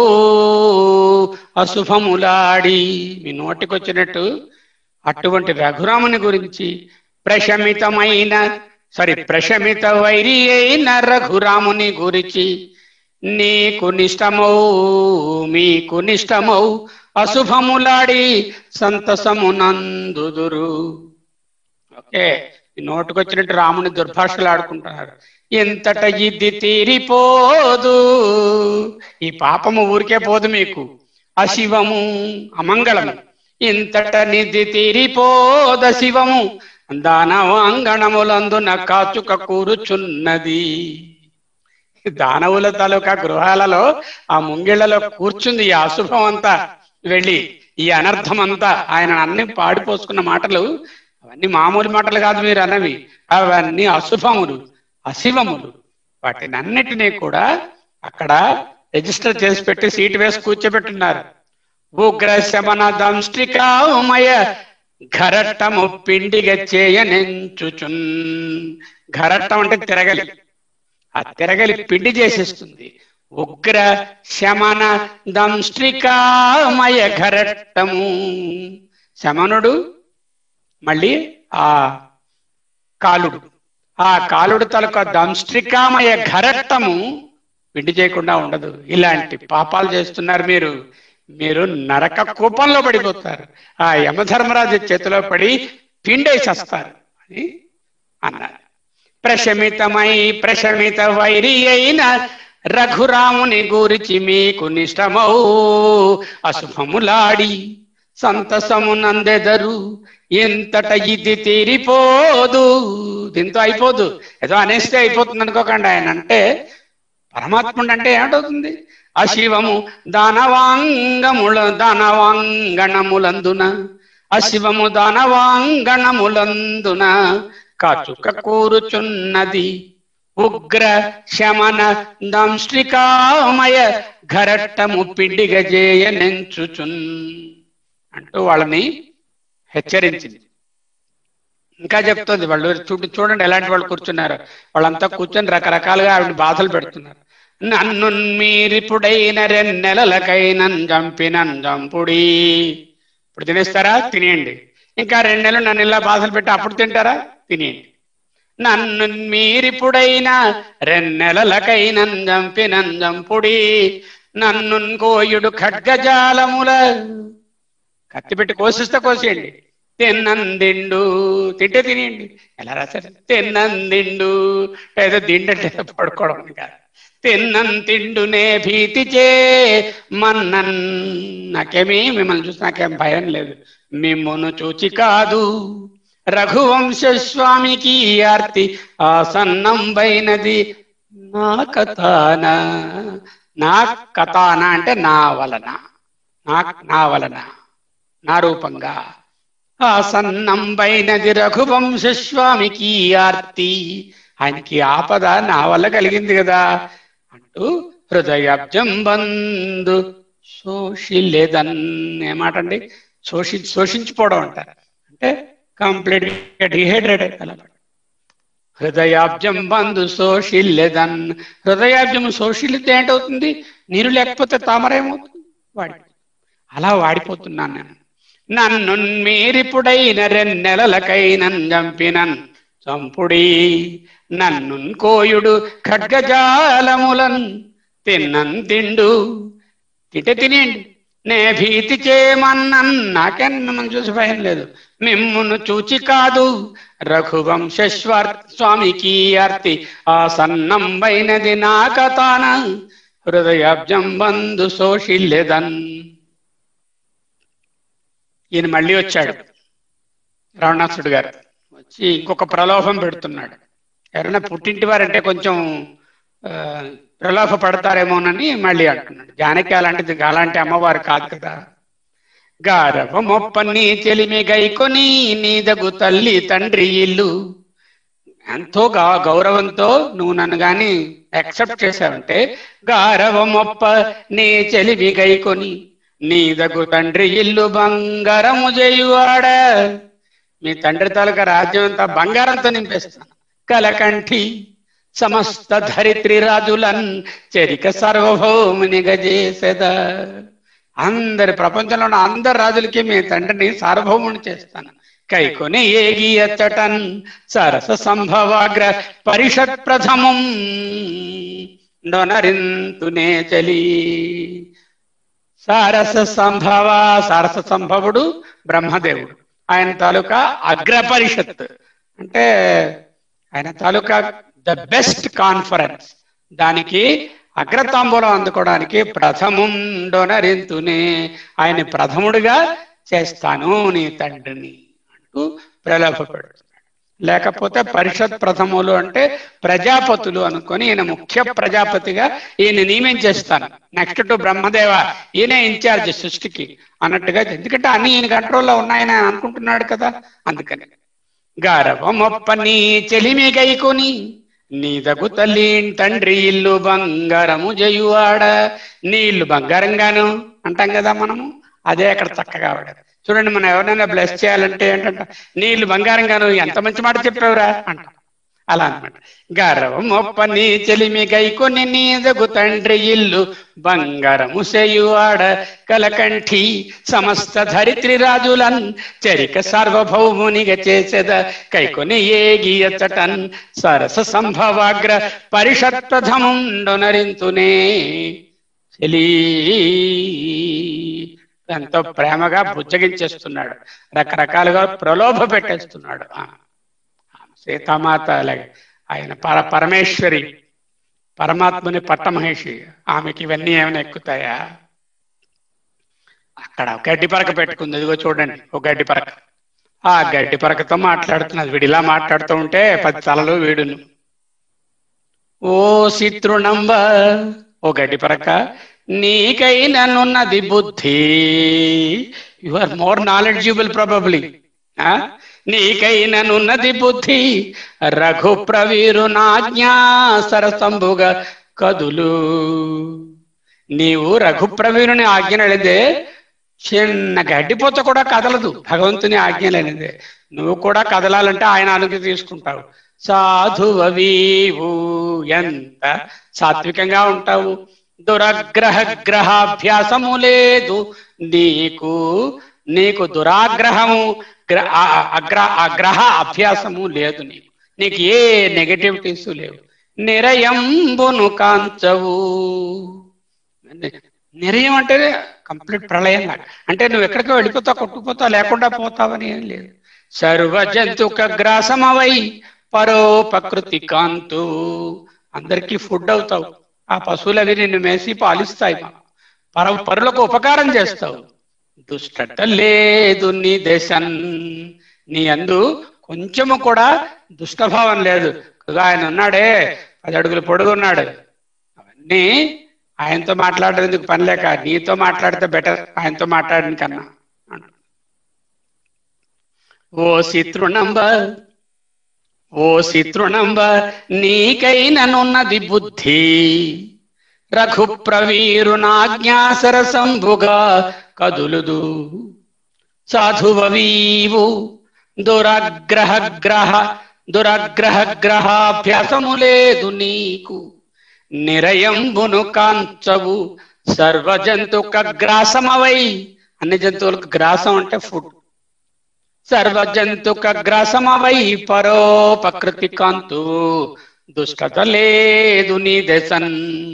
అశుభములాడి. మీ నోటికొచ్చినట్టు అటువంటి రఘురాముని గురించి ప్రశమితమైన సారీ ప్రశమిత వైరి అయిన రఘురాముని గురించి నీకు నిష్టమౌ మీకు నిష్టమౌ అశుభములాడి సంతసమునందుదురు. ఓకే, నోటుకొచ్చినట్టు రాముని దుర్భాషలు ఆడుకుంటున్నారు. ఎంతట ఇది తీరిపోదు, ఈ పాపము ఊరికే పోదు మీకు. అశివము అమంగళము, ఇంతట నిధి తీరిపోద శివము దానవాంగణములందున కాచుక కూర్చున్నది. దానవుల తాలూకా గృహాలలో ఆ ముంగిళ్లలో కూర్చుంది ఈ అశుభం అంతా వెళ్ళి, ఈ అనర్థం అంతా. ఆయన అన్ని పాడిపోసుకున్న మాటలు అవన్నీ మామూలు మాటలు కాదు మీరు అన్నవి, అవన్నీ అశుభములు, అశివములు. వాటిని అన్నిటినీ కూడా అక్కడ రిజిస్టర్ చేసి పెట్టి సీటు వేసి కూర్చోబెట్టున్నారు. ఉగ్ర శమన దంష్టికామయ ఘరట్టము పిండిగా చేయనెంచుచున్. ఘరట్టం అంటే తిరగలి, ఆ తిరగలి పిండి చేసేస్తుంది. ఉగ్ర శమన దంష్టికామయ ఘరట్టము. శమనుడు మళ్ళీ ఆ కాలుడు, ఆ కాలుడు తలక దంష్ట్రికామయ ఘరట్టము పిండి చేయకుండా ఉండదు. ఇలాంటి పాపాలు చేస్తున్నారు మీరు, మీరు నరక కూపంలో పడిపోతారు. ఆ యమధర్మరాజు చేతిలో పడి పిండేసేస్తారు అని అన్నారు. ప్రశమితమై ప్రశమిత వైరి అయిన రఘురాముని గురించి మీకు నిష్టమౌ అశుభములాడి సంతసమునందెదరు ఇంతట ఇది తీరిపోదు, దీంతో అయిపోదు, ఏదో అనేస్తే అయిపోతుంది అనుకోకండి. ఆయన అంటే పరమాత్ముడు అంటే ఏమిటవుతుంది? అశివము దానవాంగముల దానవాంగణములందున అశివము దానవాంగణములందున కాచుక కూరుచున్నది ఉగ్ర శమన దంశ్రికామయ ఘరట్టము పిండిగజేయ నెంచుచున్ అంటూ వాళ్ళని హెచ్చరించింది. ఇంకా చెప్తుంది, వాళ్ళు చూడు చూడండి ఎలాంటి వాళ్ళు కూర్చున్నారు. వాళ్ళంతా కూర్చొని రకరకాలుగా ఆవిడ బాధలు పెడుతున్నారు. నన్ను మీరిప్పుడైన రెండెలలకైనన్ చంపినన్ చంపుడి. ఇప్పుడు తినేస్తారా? తినేయండి. ఇంకా రెండు నెలలు నన్ను ఇలా బాధలు పెట్టి అప్పుడు తింటారా? తినేయండి. నన్ను మీరిప్పుడైనా రెండెలలకైనన్ చంపినన్ చంపుడి. నన్ను కోయుడు ఖడ్గజాలముల, కత్తి పెట్టి కోసిస్తే కోసేయండి. తిన్నందిండు, తింటే తినేయండి. ఎలా రాశారు? తిన్నందిండు, ఏదో దిండంటే పడుకోవడం కాదు. తిన్నం తిండునే భీతిచే మన్నన్, నాకేమీ మిమ్మల్ని చూసి నాకేం భయం లేదు, మిమ్మును చూచి కాదు. రఘువంశ స్వామికి ఆర్తి ఆసన్నంబైనది నా కథాన. నా కథాన అంటే నా వలన, నా నా వలన, నా రూపంగా ఆసన్నంబైనది రఘువంశ స్వామికి ఆర్తి. ఆయనకి ఆపద నా వల్ల కలిగింది కదా అంటూ హృదయాబ్జం బంధు శోషిలేదన్. ఏమాట అండి? శోషి శోషించిపోవడం అంటారు. అంటే కంప్లీట్ గా డిహైడ్రేట్ అయిపోయి. హృదయాబ్జం బంధు శోషిలేదన్. హృదయాబ్జం శోషిల్లితే ఏంటవుతుంది? నీరు లేకపోతే తామర ఏమవుతుంది? వాడి అలా వాడిపోతున్నాను నేను. నన్ను మీరిప్పుడైన రెండెలలకైనన్ చంపినన్ చంపుడి. నన్ను కోయుడు ఖడ్గజాలములన్ తిన్నన్ తిండు, తింటే తినేయండి. నే భీతి చేయమన్నన్, నాకే మిమ్మల్ని చూసి భయం లేదు, మిమ్మును చూచి కాదు. రఘువంశేశ్వర్ స్వామికి ఆర్తి ఆసన్నంబైనది నా కథాన హృదయాబ్జం బంధు శోషిల్లేదన్. ఈయన మళ్ళీ వచ్చాడు రావణాసుడు గారు. వచ్చి ఇంకొక ప్రలోభం పెడుతున్నాడు. ఎవరైనా పుట్టింటి వారంటే కొంచెం ప్రలోభ పడతారేమోనని మళ్ళీ అంటున్నాడు. జానకి అలాంటిది, అలాంటి అమ్మవారు కాదు కదా. గారవమొప్పని చెలిమి గైకొని నీదగు తల్లి తండ్రి ఇల్లు. ఎంతో గా గౌరవంతో నువ్వు నన్ను గాని యాక్సెప్ట్ చేశావంటే, గారవమొప్ప నీ చెలిమి గైకొని నీదగు తండ్రి ఇల్లు బంగారము చేయువాడ. మీ తండ్రి తాలూకా రాజ్యం అంతా బంగారంతో నింపేస్తాను. కలకంఠి సమస్త ధరిత్రి రాజులన్ చెరిక సార్వభౌముని గజేసెద. అందరి ప్రపంచంలో ఉన్న అందరి రాజులకి మీ తండ్రిని సార్వభౌముని చేస్తాను. కైకొని ఏగి అచ్చటన్ సరస సంభవాగ్ర పరిషత్ ప్రథమం డొనరింతునే చలి. సారస సంభవ, సారస సంభవుడు బ్రహ్మదేవుడు. ఆయన తాలూకా అగ్ర పరిషత్ అంటే ఆయన తాలూకా ద బెస్ట్ కాన్ఫరెన్స్, దానికి అగ్రతాంబూలం అందుకోవడానికి ప్రథమం డొనరింతునే, ఆయన ప్రథముడిగా చేస్తాను నీ తండ్రిని అంటూ ప్రలోభ పెడుతున్నాడు. లేకపోతే పరిషత్ ప్రథములు అంటే ప్రజాపతులు అనుకొని ఈయన ముఖ్య ప్రజాపతిగా ఈయన నియమించేస్తాను. నెక్స్ట్ టు బ్రహ్మదేవ, ఈయనే ఇన్ఛార్జ్ సృష్టికి అన్నట్టుగా. ఎందుకంటే అన్ని ఈయన కంట్రోల్లో ఉన్నాయని అనుకుంటున్నాడు కదా, అందుకని. గారవమొప్ప నీ చెలిమి గైకొని నీదగు తల్లి తండ్రి ఇల్లు బంగారము జయువాడ. నీ ఇల్లు బంగారంగాను అంటాం కదా మనము, అదే అక్కడ చక్కగా వాడారు. చూడండి, మనం ఎవరైనా బ్లెస్ చేయాలంటే ఏంటంట, నీళ్ళు బంగారంగాను, ఎంత మంచి మాట చెప్పావురా అంట. అలా అనమాట. గర్వం ఒప్ప నీ చెలిమి గైకొని నీదగు తండ్రి ఇల్లు బంగారము సేయువాడ. కలకంఠి సమస్త ధరిత్రి రాజులన్ చెరిక సార్వభౌమునిగా చేసేద. కైకొని ఏగియచటన్ సరస సంభవాగ్ర పరిషత్ ప్రథముండొనరింతునే చెలి. ఎంతో ప్రేమగా బుజ్జగించేస్తున్నాడు, రకరకాలుగా ప్రలోభ పెట్టేస్తున్నాడు. సీతామాత అలాగే ఆయన పర పరమేశ్వరి, పరమాత్మని పట్టమహేషి, ఆమెకి ఇవన్నీ ఏమైనా ఎక్కుతాయా? అక్కడ గడ్డి పరక పెట్టుకుంది, ఇదిగో చూడండి ఒక గడ్డి పరక. ఆ గడ్డి పరకతో మాట్లాడుతున్నది. వీడిలా మాట్లాడుతూ ఉంటే పది తలలు వీడును. ఓ శత్రునంబ, ఓ గడ్డి పరక, నీకైననున్నది బుద్ధి. You are more knowledgeable probably. నీకైననున్నది బుద్ధి, రఘు ప్రవీరు నాజ్ఞా సరసంబుగా కదులు. నీవు రఘుప్రవీరుని ఆజ్ఞనలేదే చిన్న గడ్డిపోత కూడా కదలదు, భగవంతుని ఆజ్ఞలేనిదే. నువ్వు కూడా కదలాలంటే ఆయన అనుమతి తీసుకుంటావు. సాధువీవు, ఎంత సాత్వికంగా ఉంటావు. దురగ్రహ గ్రహాభ్యాసము లేదు నీకు, నీకు దురాగ్రహము అగ్ర అగ్రహ అభ్యాసము లేదు నీకు, నీకు ఏ నెగటివిటీస్ లేవు. నిరయంబును కాంచవు. నిరయం అంటే కంప్లీట్ ప్రళయం లాగా, అంటే నువ్వు ఎక్కడికో వెళ్ళిపోతావు, కొట్టుకుపోతావు, లేకుండా పోతావని ఏం లేదు. సర్వ జంతుక గ్రాసమవై పరోపకృతి కాంతు, అందరికీ ఫుడ్ అవుతావు. ఆ పశువులు అవి నిన్ను మేసి పాలిస్తాయి, పర పరులకు ఉపకారం చేస్తావు. దుష్టత లేదు నీ దేశం, నీ అందు కొంచెము కూడా దుష్టభావం లేదు. ఆయన ఉన్నాడే, పది అడుగులు పొడుగున్నాడు, అవన్నీ ఆయనతో మాట్లాడేందుకు పని లేక నీతో మాట్లాడితే బెటర్ ఆయనతో మాట్లాడిన కన్నా. ఓ శత్రునంబ, ఓ శత్రునంబ, నీకైననున్నది బుద్ధి, రఘు ప్రవీరునాజ్ఞాసరసంభుగా కదులుదు. సాధువీవు, దురగ్రహ గ్రహ దురగ్రహ గ్రహాభ్యాసము లేదు నీకు. నిరయంబును కాంచవు, సర్వ జంతుక గ్రాసమవై, అన్ని జంతువులకు గ్రాసం అంటే ఫుడ్. సర్వ జంతుక గ్రాసమవై పరోపకృతి కాంతు, దుష్టత లేదు నీ దశన్.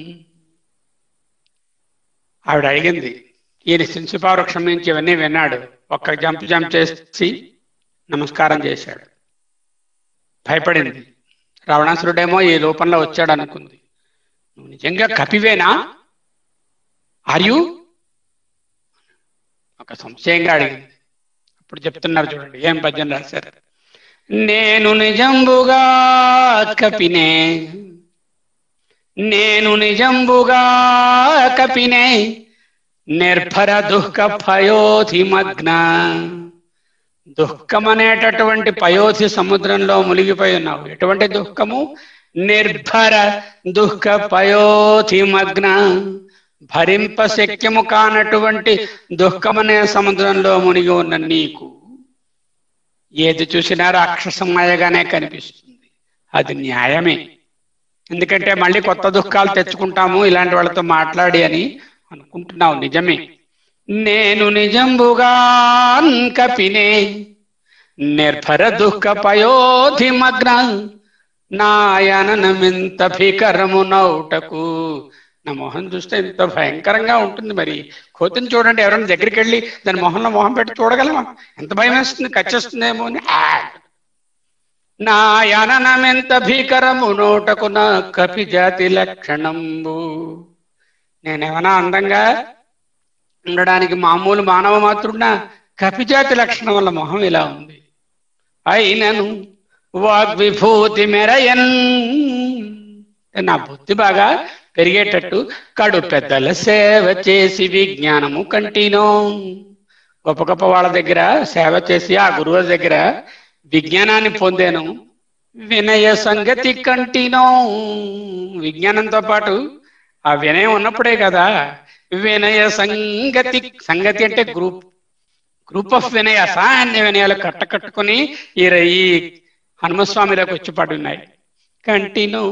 ఆవిడ అడిగింది. ఈయన సింసుపావృక్షం నుంచి ఇవన్నీ విన్నాడు. ఒక్క జంప్ జంప్ చేసి నమస్కారం చేశాడు. భయపడింది. రావణాసురుడేమో ఈ రూపంలో వచ్చాడు అనుకుంది. నువ్వు నిజంగా కపివేనా? Are you? ఒక సంశయంగా అడిగింది. అప్పుడు చెప్తున్నారు చూడండి, ఏం పద్యం రాశారు. నేను నిజంబుగా కపినే, నేను నిజంబుగా కపినే, నిర్భర దుఃఖ పయోధిమగ్న. దుఃఖం అనేటటువంటి పయోధి సముద్రంలో మునిగిపోయి ఉన్నావు. ఎటువంటి దుఃఖము? నిర్భర దుఃఖ పయోధిమగ్న, భరింప శక్యము కానటువంటి దుఃఖమనే సముద్రంలో మునిగి ఉన్న నీకు ఏది చూసినా రాక్షసమయగానే కనిపిస్తుంది. అది న్యాయమే. ఎందుకంటే మళ్ళీ కొత్త దుఃఖాలు తెచ్చుకుంటాము ఇలాంటి వాళ్ళతో మాట్లాడి అని అనుకుంటున్నావు, నిజమే. నేను నిజంబుగా కపినే, నిర్భర దుఃఖ పయోధిమగ్న, నాయననమింత భీకరము నౌటకు. నా మొహం చూస్తే ఇంత భయంకరంగా ఉంటుంది. మరి కోతిని చూడండి, ఎవరైనా దగ్గరికి వెళ్ళి దాని మొహంలో మొహం పెట్టి చూడగలమా? ఎంత భయం వేస్తుంది, కచ్చేస్తుందేమో అని. నాయననమింత భీకరము నోటకు నా కపి జాతి లక్షణంబు. నేనేమన్నా అందంగా ఉండడానికి మామూలు మానవ మాత్రుడినా? కపిజాతి లక్షణం వల్ల మొహం ఇలా ఉంది. అయినను వాగ్విభూతి మెరయన్, నా బుద్ధి బాగా పెరిగేటట్టు కడు పెద్దల సేవ చేసి విజ్ఞానము కంటినో. గొప్ప గొప్ప వాళ్ళ దగ్గర సేవ చేసి ఆ గురువు దగ్గర విజ్ఞానాన్ని పొందాను. వినయ సంగతి కంటినో, విజ్ఞానంతో పాటు ఆ వినయం ఉన్నప్పుడే కదా. వినయ సంగతి, సంగతి అంటే గ్రూప్, గ్రూప్ ఆఫ్ వినయాస, అన్ని వినయాలు కట్ట కట్టుకుని ఈ ఈ హనుమస్వామిలోకి వచ్చి పడి ఉన్నాయి. కంటిను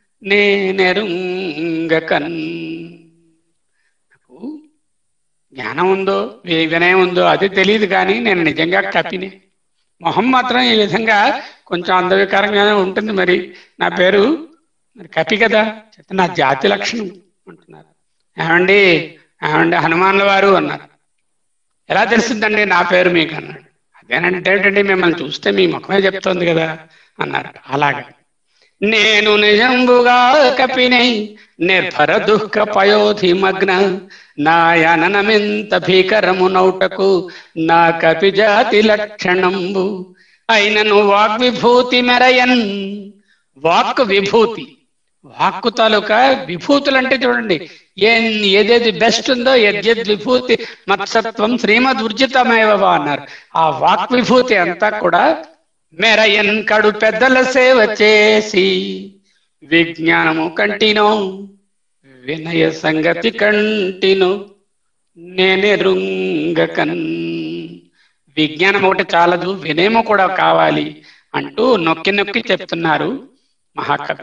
నేనెరుంగకన్, నాకు జ్ఞానం ఉందో వినయం ఉందో అది తెలియదు, కానీ నేను నిజంగా కపిని. మొహం మాత్రం ఈ విధంగా కొంచెం అందవికారంగానే ఉంటుంది. మరి నా పేరు మరి కపి కదా, నా జాతి లక్షణం అంటున్నారు. ఏమండి ఏమండి హనుమాన్ల వారు అన్నారు. ఎలా తెలుస్తుందండి నా పేరు మీకు అన్నాడు. అదేనంటే ఏంటండి మిమ్మల్ని చూస్తే మీ ముఖమే చెప్తోంది కదా అన్నారు. అలాగా నేను నిజంబుగా కపినై నిర్భర దుఃఖ పయోధి మగ్న నాయననమెంత భీకరము నౌటకు నా కపి జాతి లక్షణంబు అయినను వాగ్విభూతి మెరయన్. వాక్ విభూతి, వాక్కు తాలూకా విభూతులు అంటే చూడండి, ఏ ఏదేది బెస్ట్ ఉందో యద్యద్ విభూతి మత్సత్వం శ్రీమద్ ఊర్జితమేవ అన్నారు. ఆ వాక్ విభూతి అంతా కూడా మెరయన్ కడు పెద్దల సేవ చేసి విజ్ఞానము కంటినో వినయ సంగతి కంటినో నేనెరుంగకన్. విజ్ఞానం ఒకటి చాలదు, వినయము కూడా కావాలి అంటూ నొక్కి నొక్కి చెప్తున్నారు మహాకవి.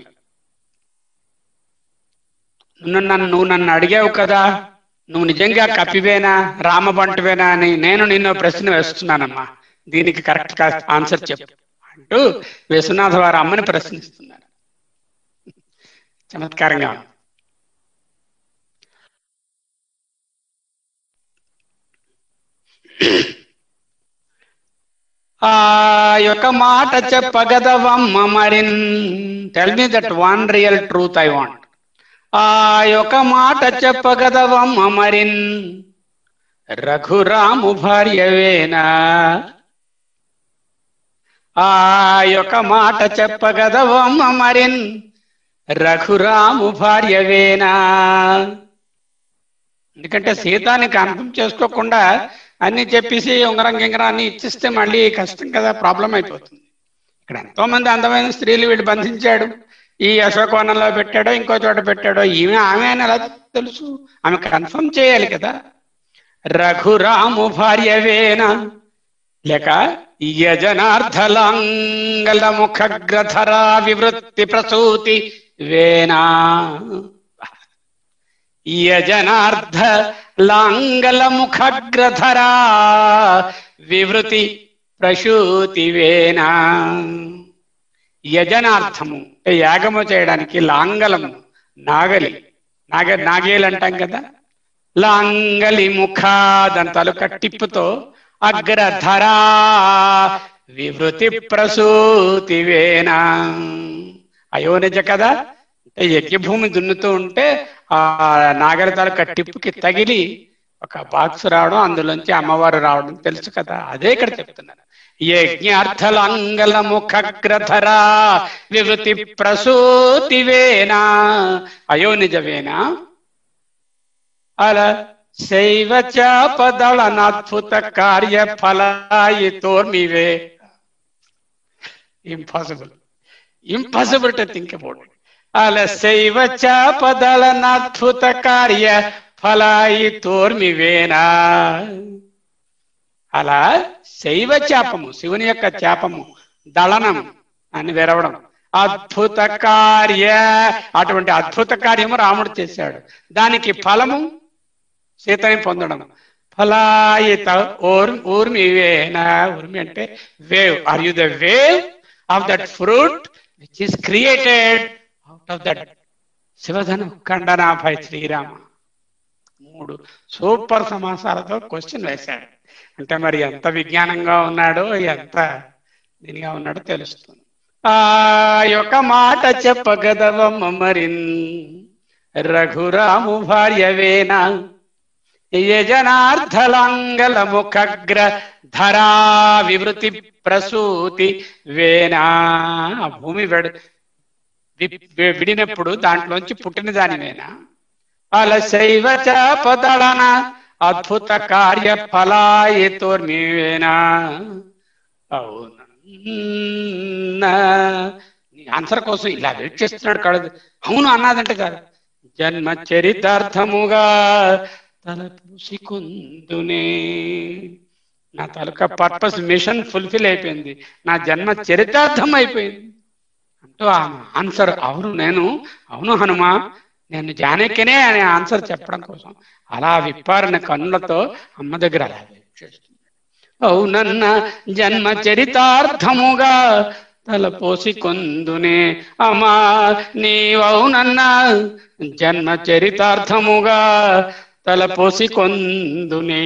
నన్ను నువ్వు నన్ను అడిగావు కదా, నువ్వు నిజంగా కపివేనా రామబంటువేనా అని నేను నిన్ను ప్రశ్న వేస్తున్నానమ్మా, దీనికి కరెక్ట్ గా ఆన్సర్ చెప్పు అంటూ విశ్వనాథ వారు అమ్మని ప్రశ్నిస్తున్నారు. చమత్కారంగా ఆ యొక్క మాట చెప్పగదవమ్మ మరిన్. Tell me that one real truth I want. ఆ యొక్క మాట చెప్పగదవమ్మ మరిన్ రఘురాము భార్యవేనా. ఆ యొక్క మాట చెప్పగదవమ్మ మరిన్ రఘురాము భార్యవేనా. ఎందుకంటే సీతాని కన్ఫర్మ్ చేసుకోకుండా అన్ని చెప్పేసి ఉంగరం గింగరం అన్ని ఇచ్చిస్తే మళ్ళీ కష్టం కదా, ప్రాబ్లం అయిపోతుంది. ఇక్కడ ఎంతో మంది అందమైన స్త్రీలు వీడు బంధించాడు, ఈ అశోకవనంలో పెట్టాడో ఇంకో చోట పెట్టాడో, ఈమె ఆమె అని ఎలా తెలుసు, ఆమె కన్ఫర్మ్ చేయాలి కదా. రఘురాము భార్యవేనా లేక యజనార్ధలాంగల ముఖగ్రధరా వివృత్తి ప్రసూతి వేనా. యజనార్ధ లాంగల ముఖగ్రధరా వివృతి ప్రసూతి వేనా. యజనార్థము యాగము చేయడానికి లాంగలము నాగలి, నాగ నాగేలు అంటాం కదా, లాంగలి ముఖ దాని తాలూకా టిప్పుతో అగ్రధరా వివృతి ప్రసూతి వేనా. అయోనిజ కదా, యజ్ఞభూమి దున్నుతూ ఉంటే ఆ నాగలి తాలూకా టిప్పుకి తగిలి ఒక బాక్స్ రావడం, అందులోంచి అమ్మవారు రావడం తెలుసు కదా, అదే ఇక్కడ చెప్తున్నారు. యజ్ఞార్థలాంగల ముఖగ్రధరా వివృతి ప్రసూతి వేనా అయోనిజవేనా. అలా శైవ చాపదళనాద్భుత కార్య ఫలాయితోర్మివే. Impossible, impossible to think about it. అలా శైవ చాపదళనాద్భుత కార్య ఫలాయితోర్మివేనా. అలా శైవ చాపము, శివుని యొక్క చాపము, దళనము అని విరవడం, అద్భుత కార్య, అటువంటి అద్భుత కార్యము రాముడు చేశాడు, దానికి ఫలము సీతని పొందడం. ఫలాయిత ఓర్ ఊర్మివేనా. ఊర్మి అంటే wave. Are you the wave of that fruit which is created out of that శివధను ఖండనా బై శ్రీరామ. మూడు సూపర్ సమాసాలతో క్వశ్చన్ వేశాడు. అంటే మరి ఎంత విజ్ఞానంగా ఉన్నాడో, ఎంత దీనిగా ఉన్నాడో తెలుస్తుంది. ఆ యొక్క మాట చెప్పగదవమ్మ మరిన్ రఘురాము భార్యవేనా. యజనార్ధలాంగల ముఖగ్ర ధరా వివృతి ప్రసూతి వేనా. ఆ భూమి వెడు విడినప్పుడు దాంట్లోంచి పుట్టిన దానివేనా. అలా శైవ చాపదళన అద్భుత కార్య ఫలాయితోర్మివేనా. అవునా, నీ ఆన్సర్ కోసం ఇలా వెయిట్ చేస్తున్నాడు కాదు. అవును అన్నదంటే కాదు. జన్మ చరితార్థముగా తల పూసికొందునే. నా తాలూకా పర్పస్ మిషన్ ఫుల్ఫిల్ అయిపోయింది, నా జన్మ చరితార్థం అయిపోయింది అంటూ ఆన్సర్. అవును నేను, అవును హనుమా నేను జానకినే అనే ఆన్సర్ చెప్పడం కోసం అలా విప్పారిన కన్నులతో అమ్మ దగ్గర అలా చేస్తుంది. అవునన్న జన్మ చరితార్థముగా తల పోసి కొందునే అమ్మా నీవవునన్న జన్మ చరితార్థముగా తల పోసి కొందునే.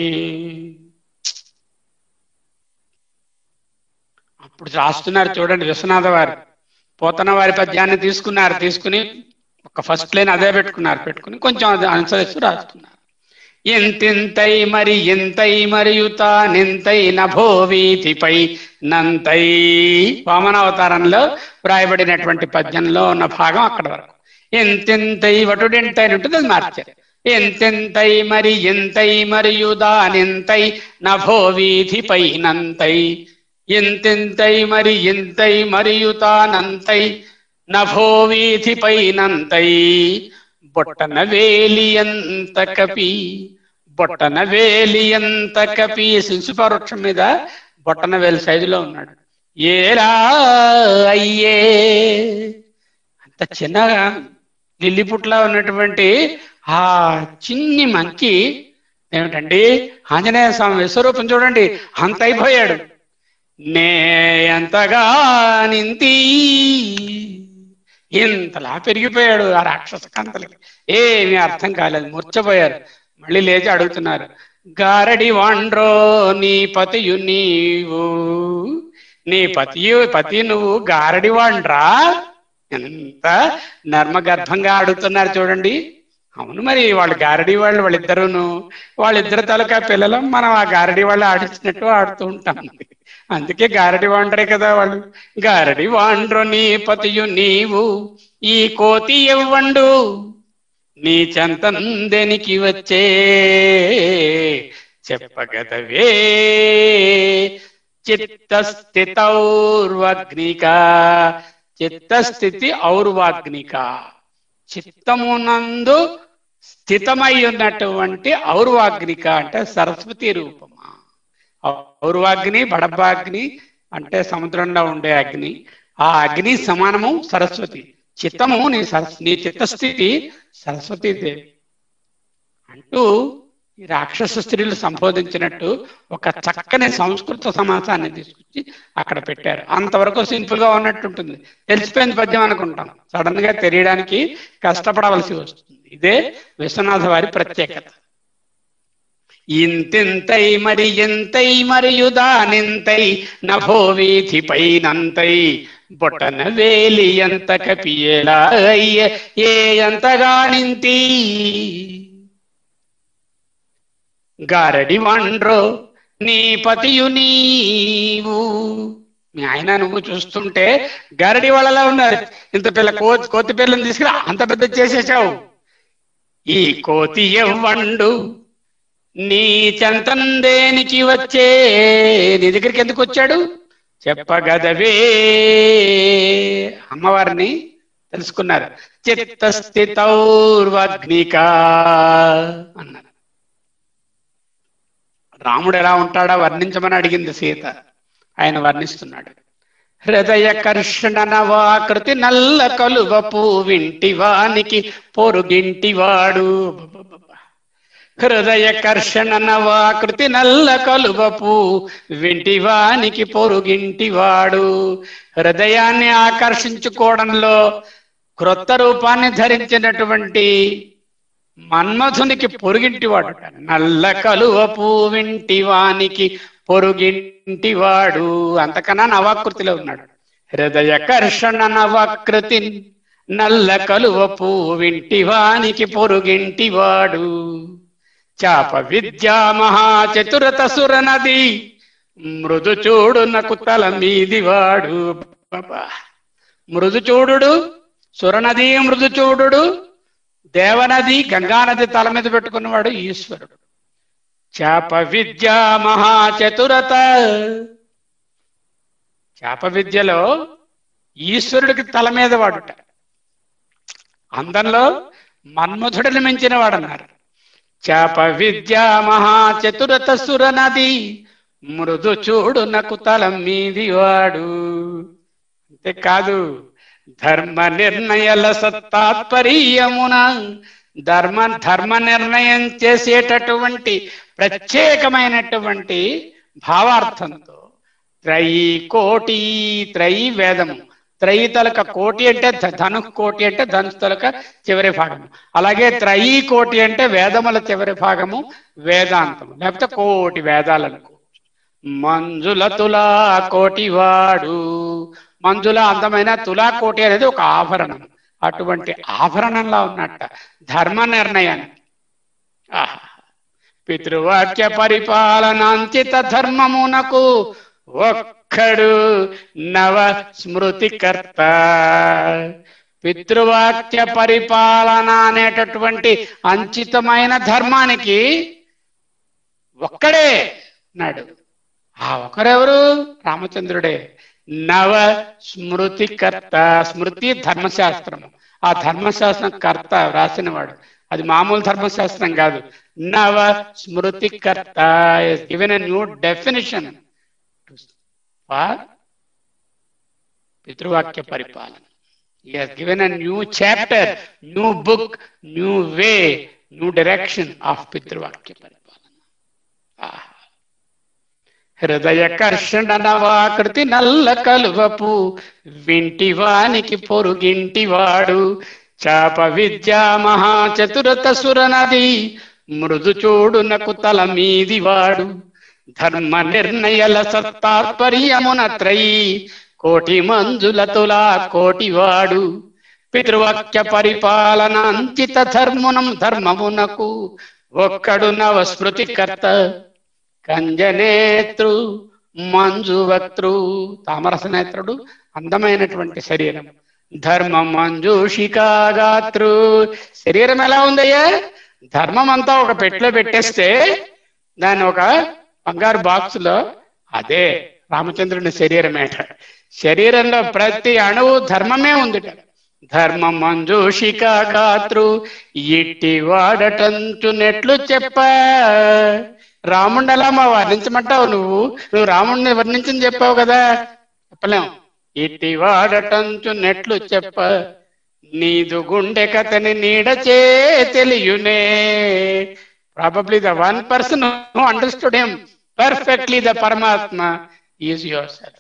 అప్పుడు రాస్తున్నారు చూడండి విశ్వనాథ వారు. పోతన వారి పద్యాన్ని తీసుకున్నారు, తీసుకుని ఒక ఫస్ట్ లైన్ అదే పెట్టుకున్నారు, పెట్టుకుని కొంచెం అది అనుసరిస్తూ రాస్తున్నారు. ఎంతెంతై మరి ఎంతై మరియు తానెంతై నభో వీధిపై నంతై. వామనావతారంలో వ్రాయబడినటువంటి పద్యంలో ఉన్న భాగం అక్కడ వరకు. ఎంతెంతై వటుడెంతై ఉంటుంది, అది మార్చారు. ఎంతెంతై మరి ఎంతై మరియు దానెంతై నభో వీధిపై నంతై. ఎంతెంతై మరి ఎంతై మరియు తానంతై నభో వీధిపై నంతై. బొట్టన వేలియంత కపి, బొట్టన వేలియంత కపి. శిశుపవృక్షం మీద బొట్టన వేలి సైజులో ఉన్నాడు. ఏలా అయ్యే, అంత చిన్నగా లిల్లిపుట్లా ఉన్నటువంటి ఆ చిన్ని మంకి ఏమిటండి, ఆంజనేయ స్వామి విశ్వరూపం చూడండి, అంత అయిపోయాడు. నే ఎంతగా నింతి, ఇంతలా పెరిగిపోయాడు ఆ రాక్షస కాంతలకి. ఏమీ అర్థం కాలేదు, మూర్చపోయారు. మళ్ళీ లేచి అడుగుతున్నారు, గారడి వాండ్రో నీ పతియు నీవు, నీ పతియు పతి నువ్వు గారడి వాండ్రా. ఎంత నర్మగర్భంగా అడుగుతున్నారు చూడండి. అవును, మరి వాళ్ళు గారడి వాళ్ళు, వాళ్ళిద్దరును వాళ్ళిద్దరు తాలూకా పిల్లలు, మనం ఆ గారడి వాళ్ళు ఆడించినట్టు ఆడుతూ ఉంటాం. అందుకే గారడి వాండ్రే కదా వాళ్ళు. గారడి వాండ్రో నీ పతియు నీవు, ఈ కోతి ఎవ్వండు నీ చెంతందెనికి వచ్చే చెప్పగదవే. చిత్తస్థితౌర్వగ్నిక, చిత్తస్థితి ఔర్వాగ్నిక, చిత్తమునందు స్థితమై ఉన్నటువంటి ఔర్వాగ్నిక అంటే సరస్వతి రూపమా. ఔర్వాగ్ని బడబాగ్ని అంటే సముద్రంలో ఉండే అగ్ని, ఆ అగ్ని సమానము సరస్వతి. చిత్తము నీ సరస్ నీ చిత్తస్థితి సరస్వతీదేవి అంటూ ఈ రాక్షస స్త్రీలు సంబోధించినట్టు ఒక చక్కని సంస్కృత సమాసాన్ని తీసుకొచ్చి అక్కడ పెట్టారు. అంతవరకు సింపుల్ గా ఉన్నట్టు ఉంటుంది, తెలిసిపోయింది పద్యం అనుకుంటాం. సడన్ గా తెలియడానికి కష్టపడవలసి వస్తుంది. ఇదే విశ్వనాథ వారి ప్రత్యేకత. ఇంతెంతై మరి ఎంతై మరియు దానెంతై నభో వీధిపై నంతై. బొట్టన వేలి ఎంత కపియేలా అయ్యే ఏ ఎంతగా నింతి. గారడి వాండ్రో నీ పతియు నీవు, మీ ఆయన నువ్వు చూస్తుంటే గారడి వాళ్ళలా ఉన్నారు. ఇంత పిల్ల కోతి కోతి పిల్లని తీసుకురా అంత పెద్ద చేసేసావు. ఈ కోతి ఎవ్వండు నీ చెంతందేనికి వచ్చే, నీ దగ్గరికి ఎందుకు వచ్చాడు చెప్పగదవే. అమ్మవారిని తెలుసుకున్నారు. చిత్తస్థితౌర్వగ్నిక అన్నారు. రాముడు ఎలా ఉంటాడా వర్ణించమని అడిగింది సీత, ఆయన వర్ణిస్తున్నాడు. హృదయ కర్షణ నవాకృతి నల్ల కలువ పువ్వింటివానికి పొరుగింటివాడు. హృదయ కర్షణ నవాకృతి నల్ల కలువ పువ్వింటివానికి పొరుగింటివాడు. హృదయాన్ని ఆకర్షించుకోవడంలో క్రొత్త రూపాన్ని ధరించినటువంటి మన్మధునికి పొరుగింటివాడు. నల్ల కలువ పువ్వింటివానికి పొరుగింటివాడు, అంతకన్నా నవాకృతిలో ఉన్నాడు. హృదయ కర్షణ నవాకృతి నల్ల కలువ పువ్వింటివానికి పొరుగింటివాడు. చాప విద్యా మహాచతురత సురనది మృదు చూడునకు తల మీదివాడు. మృదు చూడు సురనది, మృదు చూడు దేవనది, గంగానది తల మీద పెట్టుకున్నవాడు ఈశ్వరుడు. చాప విద్యా మహాచతురత, చాప విద్యలో ఈశ్వరుడికి తల మీద వాడుట. అందంలో మన్మధుడిని మించిన వాడన్నారు. చాప విద్యా మహాచతురత సురనది మృదు చూడునకు తల మీది వాడు. అంతేకాదు, ధర్మ నిర్ణయాల సత్తాత్పర్యమున, ధర్మ ధర్మ నిర్ణయం చేసేటటువంటి ప్రత్యేకమైనటువంటి భావార్థంతో త్రయీ కోటి, త్రయీ వేదము, త్రయీ తలక కోటి అంటే ధను కోటి అంటే ధనుసు తలక చివరి భాగము, అలాగే త్రయీ కోటి అంటే వేదముల చివరి భాగము వేదాంతము, లేకపోతే కోటి వేదాలను. మంజులతులా కోటివాడు, మంజుల అందమైన తులాకోటి అనేది ఒక ఆభరణం. అటువంటి ఆభరణంలా ఉన్నట్ట ధర్మ నిర్ణయాన్ని. ఆహా, పితృవాక్య పరిపాలనాంచిత ధర్మమునకు ఒక్కడు నవ స్మృతికర్త. పితృవాక్య పరిపాలన అనేటటువంటి అంచితమైన ధర్మానికి ఒక్కడే ఉన్నాడు. ఆ ఒకరెవరు? రామచంద్రుడే. నవ స్మృతికర్త. స్మృతి ధర్మశాస్త్రము. ఆ ధర్మశాస్త్రం కర్త రాసినవాడు. అది మామూలు ధర్మశాస్త్రం కాదు. నవ స్మృతికర్త is given a new definition for పితృవాక్య పరిపాలన. He has given a new chapter, new book, new way, new direction of పితృవాక్య పరిపాలన. హృదయ కర్షణ నవాకృతి నల్ల కలువపు వింటివానికి పొరుగింటివాడు చాప విద్యా మహాచతురత సురనది మృదు చూడునకు తల మీదివాడు ధర్మ నిర్ణయల సత్తాత్పర్యమున త్రయీ కోటి మంజులతులా కోటివాడు పితృవాక్య పరిపాలన అంచిత ధర్మునం ధర్మమునకు ఒక్కడు నవ స్మృతికర్త. కంజనేత్రు మంజువక్తృ. తామరస నేత్రుడు, అందమైనటువంటి శరీరం. ధర్మ మంజూషికాగాత్రు. శరీరం ఎలా ఉందయ్యా? ధర్మం అంతా ఒక పెట్టెలో పెట్టేస్తే దాన్ని ఒక బంగారు బాక్స్ లో, అదే రామచంద్రుని శరీరమేట. శరీరంలో ప్రతి అణువు ధర్మమే ఉందిట. ధర్మ మంజూషికాగాత్రు ఇట్టి వాడటంచునెట్లు చెప్ప. రాముడిని ఎలా మా వర్ణించమంటావు? నువ్వు నువ్వు రాముడిని వర్ణించని చెప్పావు కదా, చెప్పలేం. ఇట్టి వాడటంచు నెట్లు చెప్ప నీదు గుండె కథని నీడచే తెలియునే. Probably the one person who understood him perfectly, the Paramatma is your self.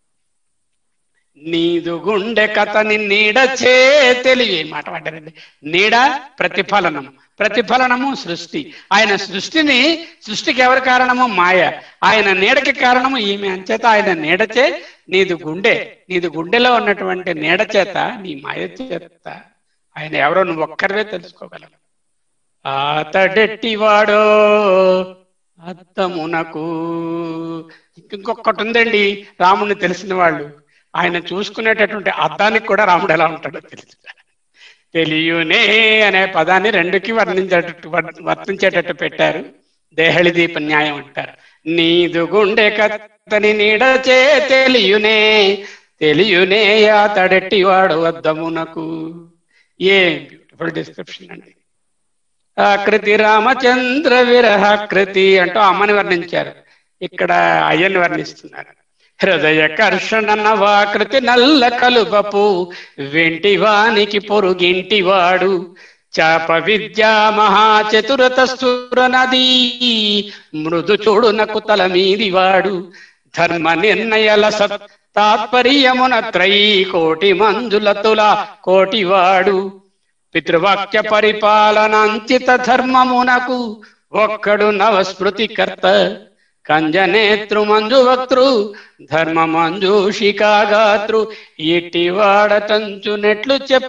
నీదు గుండె కథని నీడచే తెలియ. మాట పడ్డారండి. నీడ ప్రతిఫలనము, ప్రతిఫలనము సృష్టి. ఆయన సృష్టిని, సృష్టికి ఎవరి కారణము? మాయ. ఆయన నీడకి కారణము ఈమె. అంచేత ఆయన నీడచే నీదు గుండె, నీదు గుండెలో ఉన్నటువంటి నీడ చేత, నీ మాయ చేత ఆయన ఎవరో నువ్వు ఒక్కరివే తెలుసుకోగలవు. అతడెట్టివాడో అత్తమునకు. ఇంకొకటి ఉందండి, రాముడిని తెలిసిన వాళ్ళు ఆయన చూసుకునేటటువంటి అద్దానికి కూడా రాముడు ఎలా ఉంటాడో తెలుసు. తెలియునే అనే పదాన్ని రెండుకి వర్ణించేటట్టు వర్తించేటట్టు పెట్టారు. దేహళి దీప న్యాయం అంటారు. నీదు గుండె కత్తని నీడచే తెలియునే, తెలియునే అతడెట్టివాడు అద్దమునకు. ఏ బ్యూటిఫుల్ డిస్క్రిప్షన్ అండి. ఆకృతి రామచంద్ర విరహాకృతి అంటూ అమ్మని వర్ణించారు, ఇక్కడ అయ్యని వర్ణిస్తున్నారు. హృదయ కర్షణ నవాకృతి నల్ల కలుపపు వెంటివానికి పొరుగింటివాడు చాప విద్యా మహాచతురత సురనది మృదు చూడునకు తల మీదివాడు ధర్మ నిర్ణయల సత్తాత్పర్యమున త్రయీ కోటి మంజులతుల కోటివాడు పితృవాక్య పరిపాలనాంచిత ధర్మమునకు ఒక్కడు నవస్మృతికర్త. కంజనేత్రు మంజువక్తృ ధర్మ మంజూషికాగాత్రు ఇట్టి వాడటంచు నెట్లు చెప్ప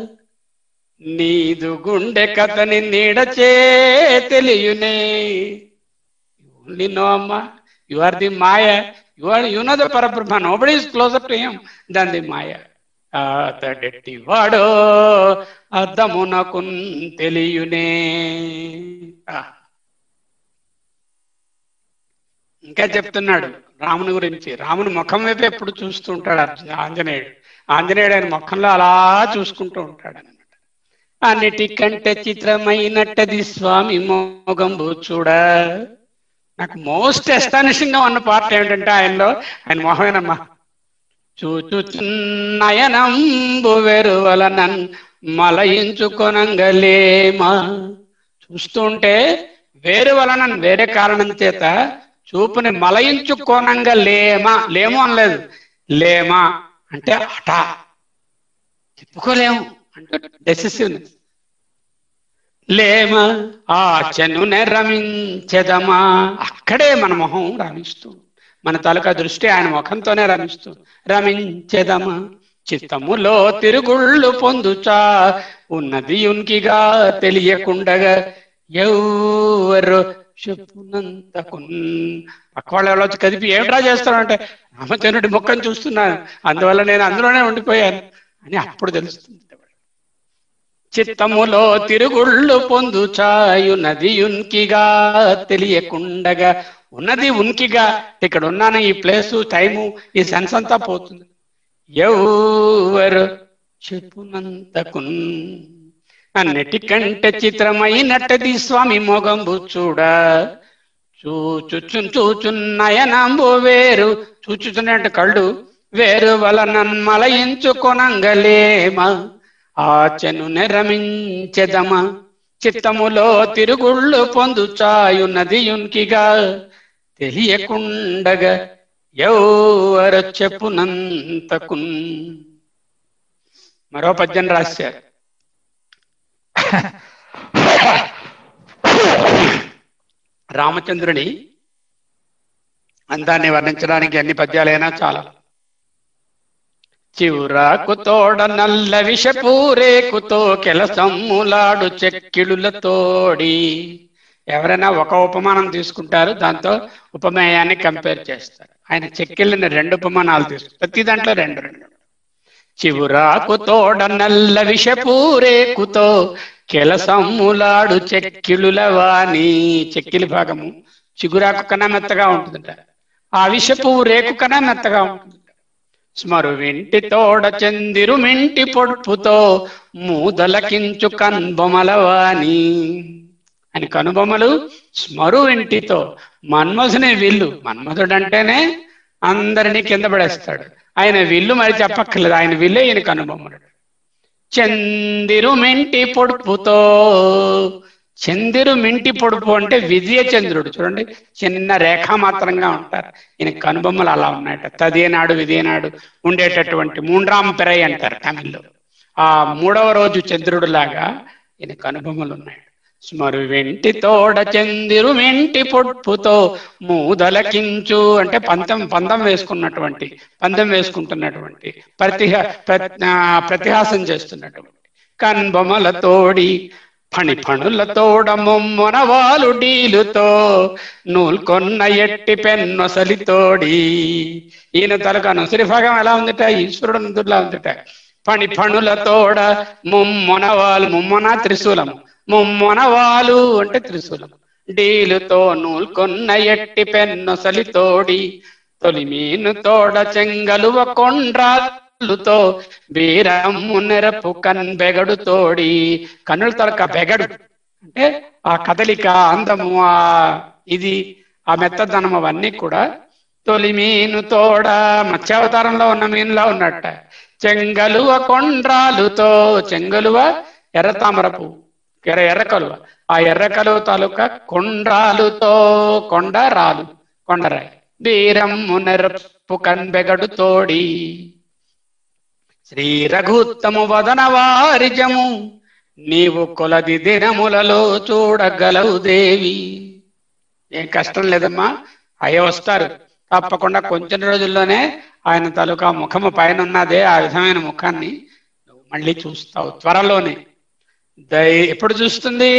నీదు గుండె కథని నీడచే తెలియునే. ఓన్లీ నో అమ్మా, you are the Maya, you are you know the Parabrahma, nobody is closer to him than the Maya. అతడెట్టి వాడో అద్దమునకు తెలియునే. ఇంకా చెప్తున్నాడు రాముని గురించి. రాముని ముఖం వైపు ఎప్పుడు చూస్తూ ఉంటాడు ఆంజనేయుడు. ఆంజనేయుడు ఆయన ముఖంలో అలా చూసుకుంటూ ఉంటాడు అనమాట. అన్నిటికంటే చిత్రమైనట్టది స్వామి మోగంబు చూడ. నాకు మోస్ట్ ఎస్టానిషింగ్ గా ఉన్న పార్ట్ ఏమిటంటే ఆయనలో ఆయన మొహమేనమ్మా. చూచుచున్నయనంబు వెరువలనన్ మలయించుకొనంగలేమా. చూస్తుంటే వేరు వలన, వేరే కారణం చేత చూపుని మలయించుకోనంగా లేమా. లేము అనలేదు, లేమా అంటే అట చెప్పుకోలేము అంటే డెసిసివ్నెస్. లేమా ఆ చెన్నునే రమించెదమా, అక్కడే మన మొహం రమిస్తూ మన తాలూకా దృష్టి ఆయన ముఖంతోనే రమిస్తూ రమించెదమా చిత్తములో తిరుగుళ్ళు పొందుచా ఉన్నది ఉనికిగా తెలియకుండగా ఎవరు చెప్పునంతకున్. పక్క వాళ్ళు ఎవరో కదిపి ఏమిట్రా చేస్తానంటే రామచంద్రుడి ముఖం చూస్తున్నాను, అందువల్ల నేను అందులోనే ఉండిపోయాను అని అప్పుడు తెలుస్తుంది. చిత్తములో తిరుగుళ్ళు పొందుచాయున్నది ఉనికిగా తెలియకుండగా. ఉన్నది ఉనికిగా, ఇక్కడ ఉన్నాను, ఈ ప్లేసు టైము ఈ సెన్స్ అంతా పోతుంది. ఎవరు చెప్పునంతకున్. అన్నిటికంటే చిత్రమైనట్టది స్వామి మొగంబు చూడ. చూచు చూచున్నయనంబు వేరు, చూచుచున్నట్టు కళ్ళు వేరు వలనన్మలయించుకొనంగలేమా ఆచెను నిరమించెదమా చిత్తములో తిరుగుళ్ళు పొందుచాయున్నది ఉనికిగా తెలియకుండగా ఎవరు చెప్పునంతకున్. మరో పద్యం రాశారు. రామచంద్రుని అందాన్ని వర్ణించడానికి ఎన్ని పద్యాలైనా చాలా. చివురాకు తోడ నల్ల విషపూరేకుతో కెలసమ్ములాడు చెక్కిడులతోడి. ఎవరైనా ఒక ఉపమానం తీసుకుంటారు, దాంతో ఉపమేయాన్ని కంపేర్ చేస్తారు. ఆయన చెక్కిళ్ళని రెండు ఉపమానాలు తీసుకుంటారు, ప్రతి దాంట్లో రెండు రెండు. చివురాకు తోడ నల్ల విషపూరేకుతో కెలసమ్ములాడు చెక్కిళుల వాణి. చెక్కిలి భాగము చిగురాకు కన్నా మెత్తగా ఉంటుందట, ఆ విషపు రేకు కన్నా మెత్తగా ఉంటుంది. స్మరు వింటి తోడ చందిరు మింటి పొడుపుతో మూదలకించు కన్బొమల వాణి. అని కనుబొమ్మలు స్మరు వింటితో. మన్మధుని విల్లు, మన్మధుడు అంటేనే అందరినీ కింద పడేస్తాడు, ఆయన విల్లు మరి చెప్పక్కర్లేదు, ఆయన విల్లే ఈయన కనుబొమ్మలు. చందిరు మింటి పొడుపుతో. చందిరు మింటి పొడుపు అంటే విజయ చంద్రుడు, చూడండి చిన్న రేఖ మాత్రంగా ఉంటారు, ఈయన కనుబొమ్మలు అలా ఉన్నాయట. తదేనాడు విదేనాడు ఉండేటటువంటి మూండ్రాం పెరై అంటారు తమిళ్లో, ఆ మూడవ రోజు చంద్రుడు లాగా ఈయన కనుబొమ్మలు ఉన్నాయి. స్మరు వెంటి తోడ చందిరు మెంటి పొడుపుతో మూదలకించు అంటే పంతం పందం వేసుకున్నటువంటి పందెం వేసుకుంటున్నటువంటి ప్రతిహా ప్రతిహాసం చేస్తున్నటువంటి కన్బొమలతోడి ఫణి ఫణులతోడ మొమ్మన వాలు డీలుతో నూల్కొన్న ఎట్టి పెన్నొసలితోడి. ఈయన తలక నొసలి భాగం ఎలా ఉందిట, ఈశ్వరుడు నుదురులా ఉందిట. ఫణి ఫణులతోడ ముమ్మొన వాలు, ముమ్మన త్రిశూలము, ముమ్మొనవాలు అంటే త్రిశూలం, డీలుతో నూల్కొన్న ఎట్టి పెన్నొసలితోడి. తొలి మీను తోడ చెంగలువ కొండ్రాలుతో వీరమ్ము నెరపు కన్బెగడు తోడి. కన్నుల తొలక బెగడు అంటే ఆ కదలిక, అందము, ఆ ఇది ఆ మెత్తదనం అవన్నీ కూడా. తొలి మీను తోడ మత్స్యావతారంలో ఉన్న మీనులా ఉన్నట్ట. చెంగలువ కొండ్రాలుతో, చెంగలువ ఎర్ర తామరపు ఎర్ర ఎర్ర కలువ, ఆ ఎర్ర కలువ తాలూకా కొండ్రాలుతో, కొండ రాలు కొండరాయి. వీరమ్ము నెరపు కన్బెగడు తోడి. శ్రీ రఘుత్తము వదన వారిజము నీవు కొలది దినములలో చూడగలవు దేవి. ఏం కష్టం లేదమ్మా, అయ్యే వస్తారు తప్పకుండా. కొంచెం రోజుల్లోనే ఆయన తాలూకా ముఖము పైన ఉన్నదే ఆ విధమైన ముఖాన్ని నువ్వు మళ్ళీ చూస్తావు త్వరలోనే. దై ఎప్పుడు చూస్తుంది?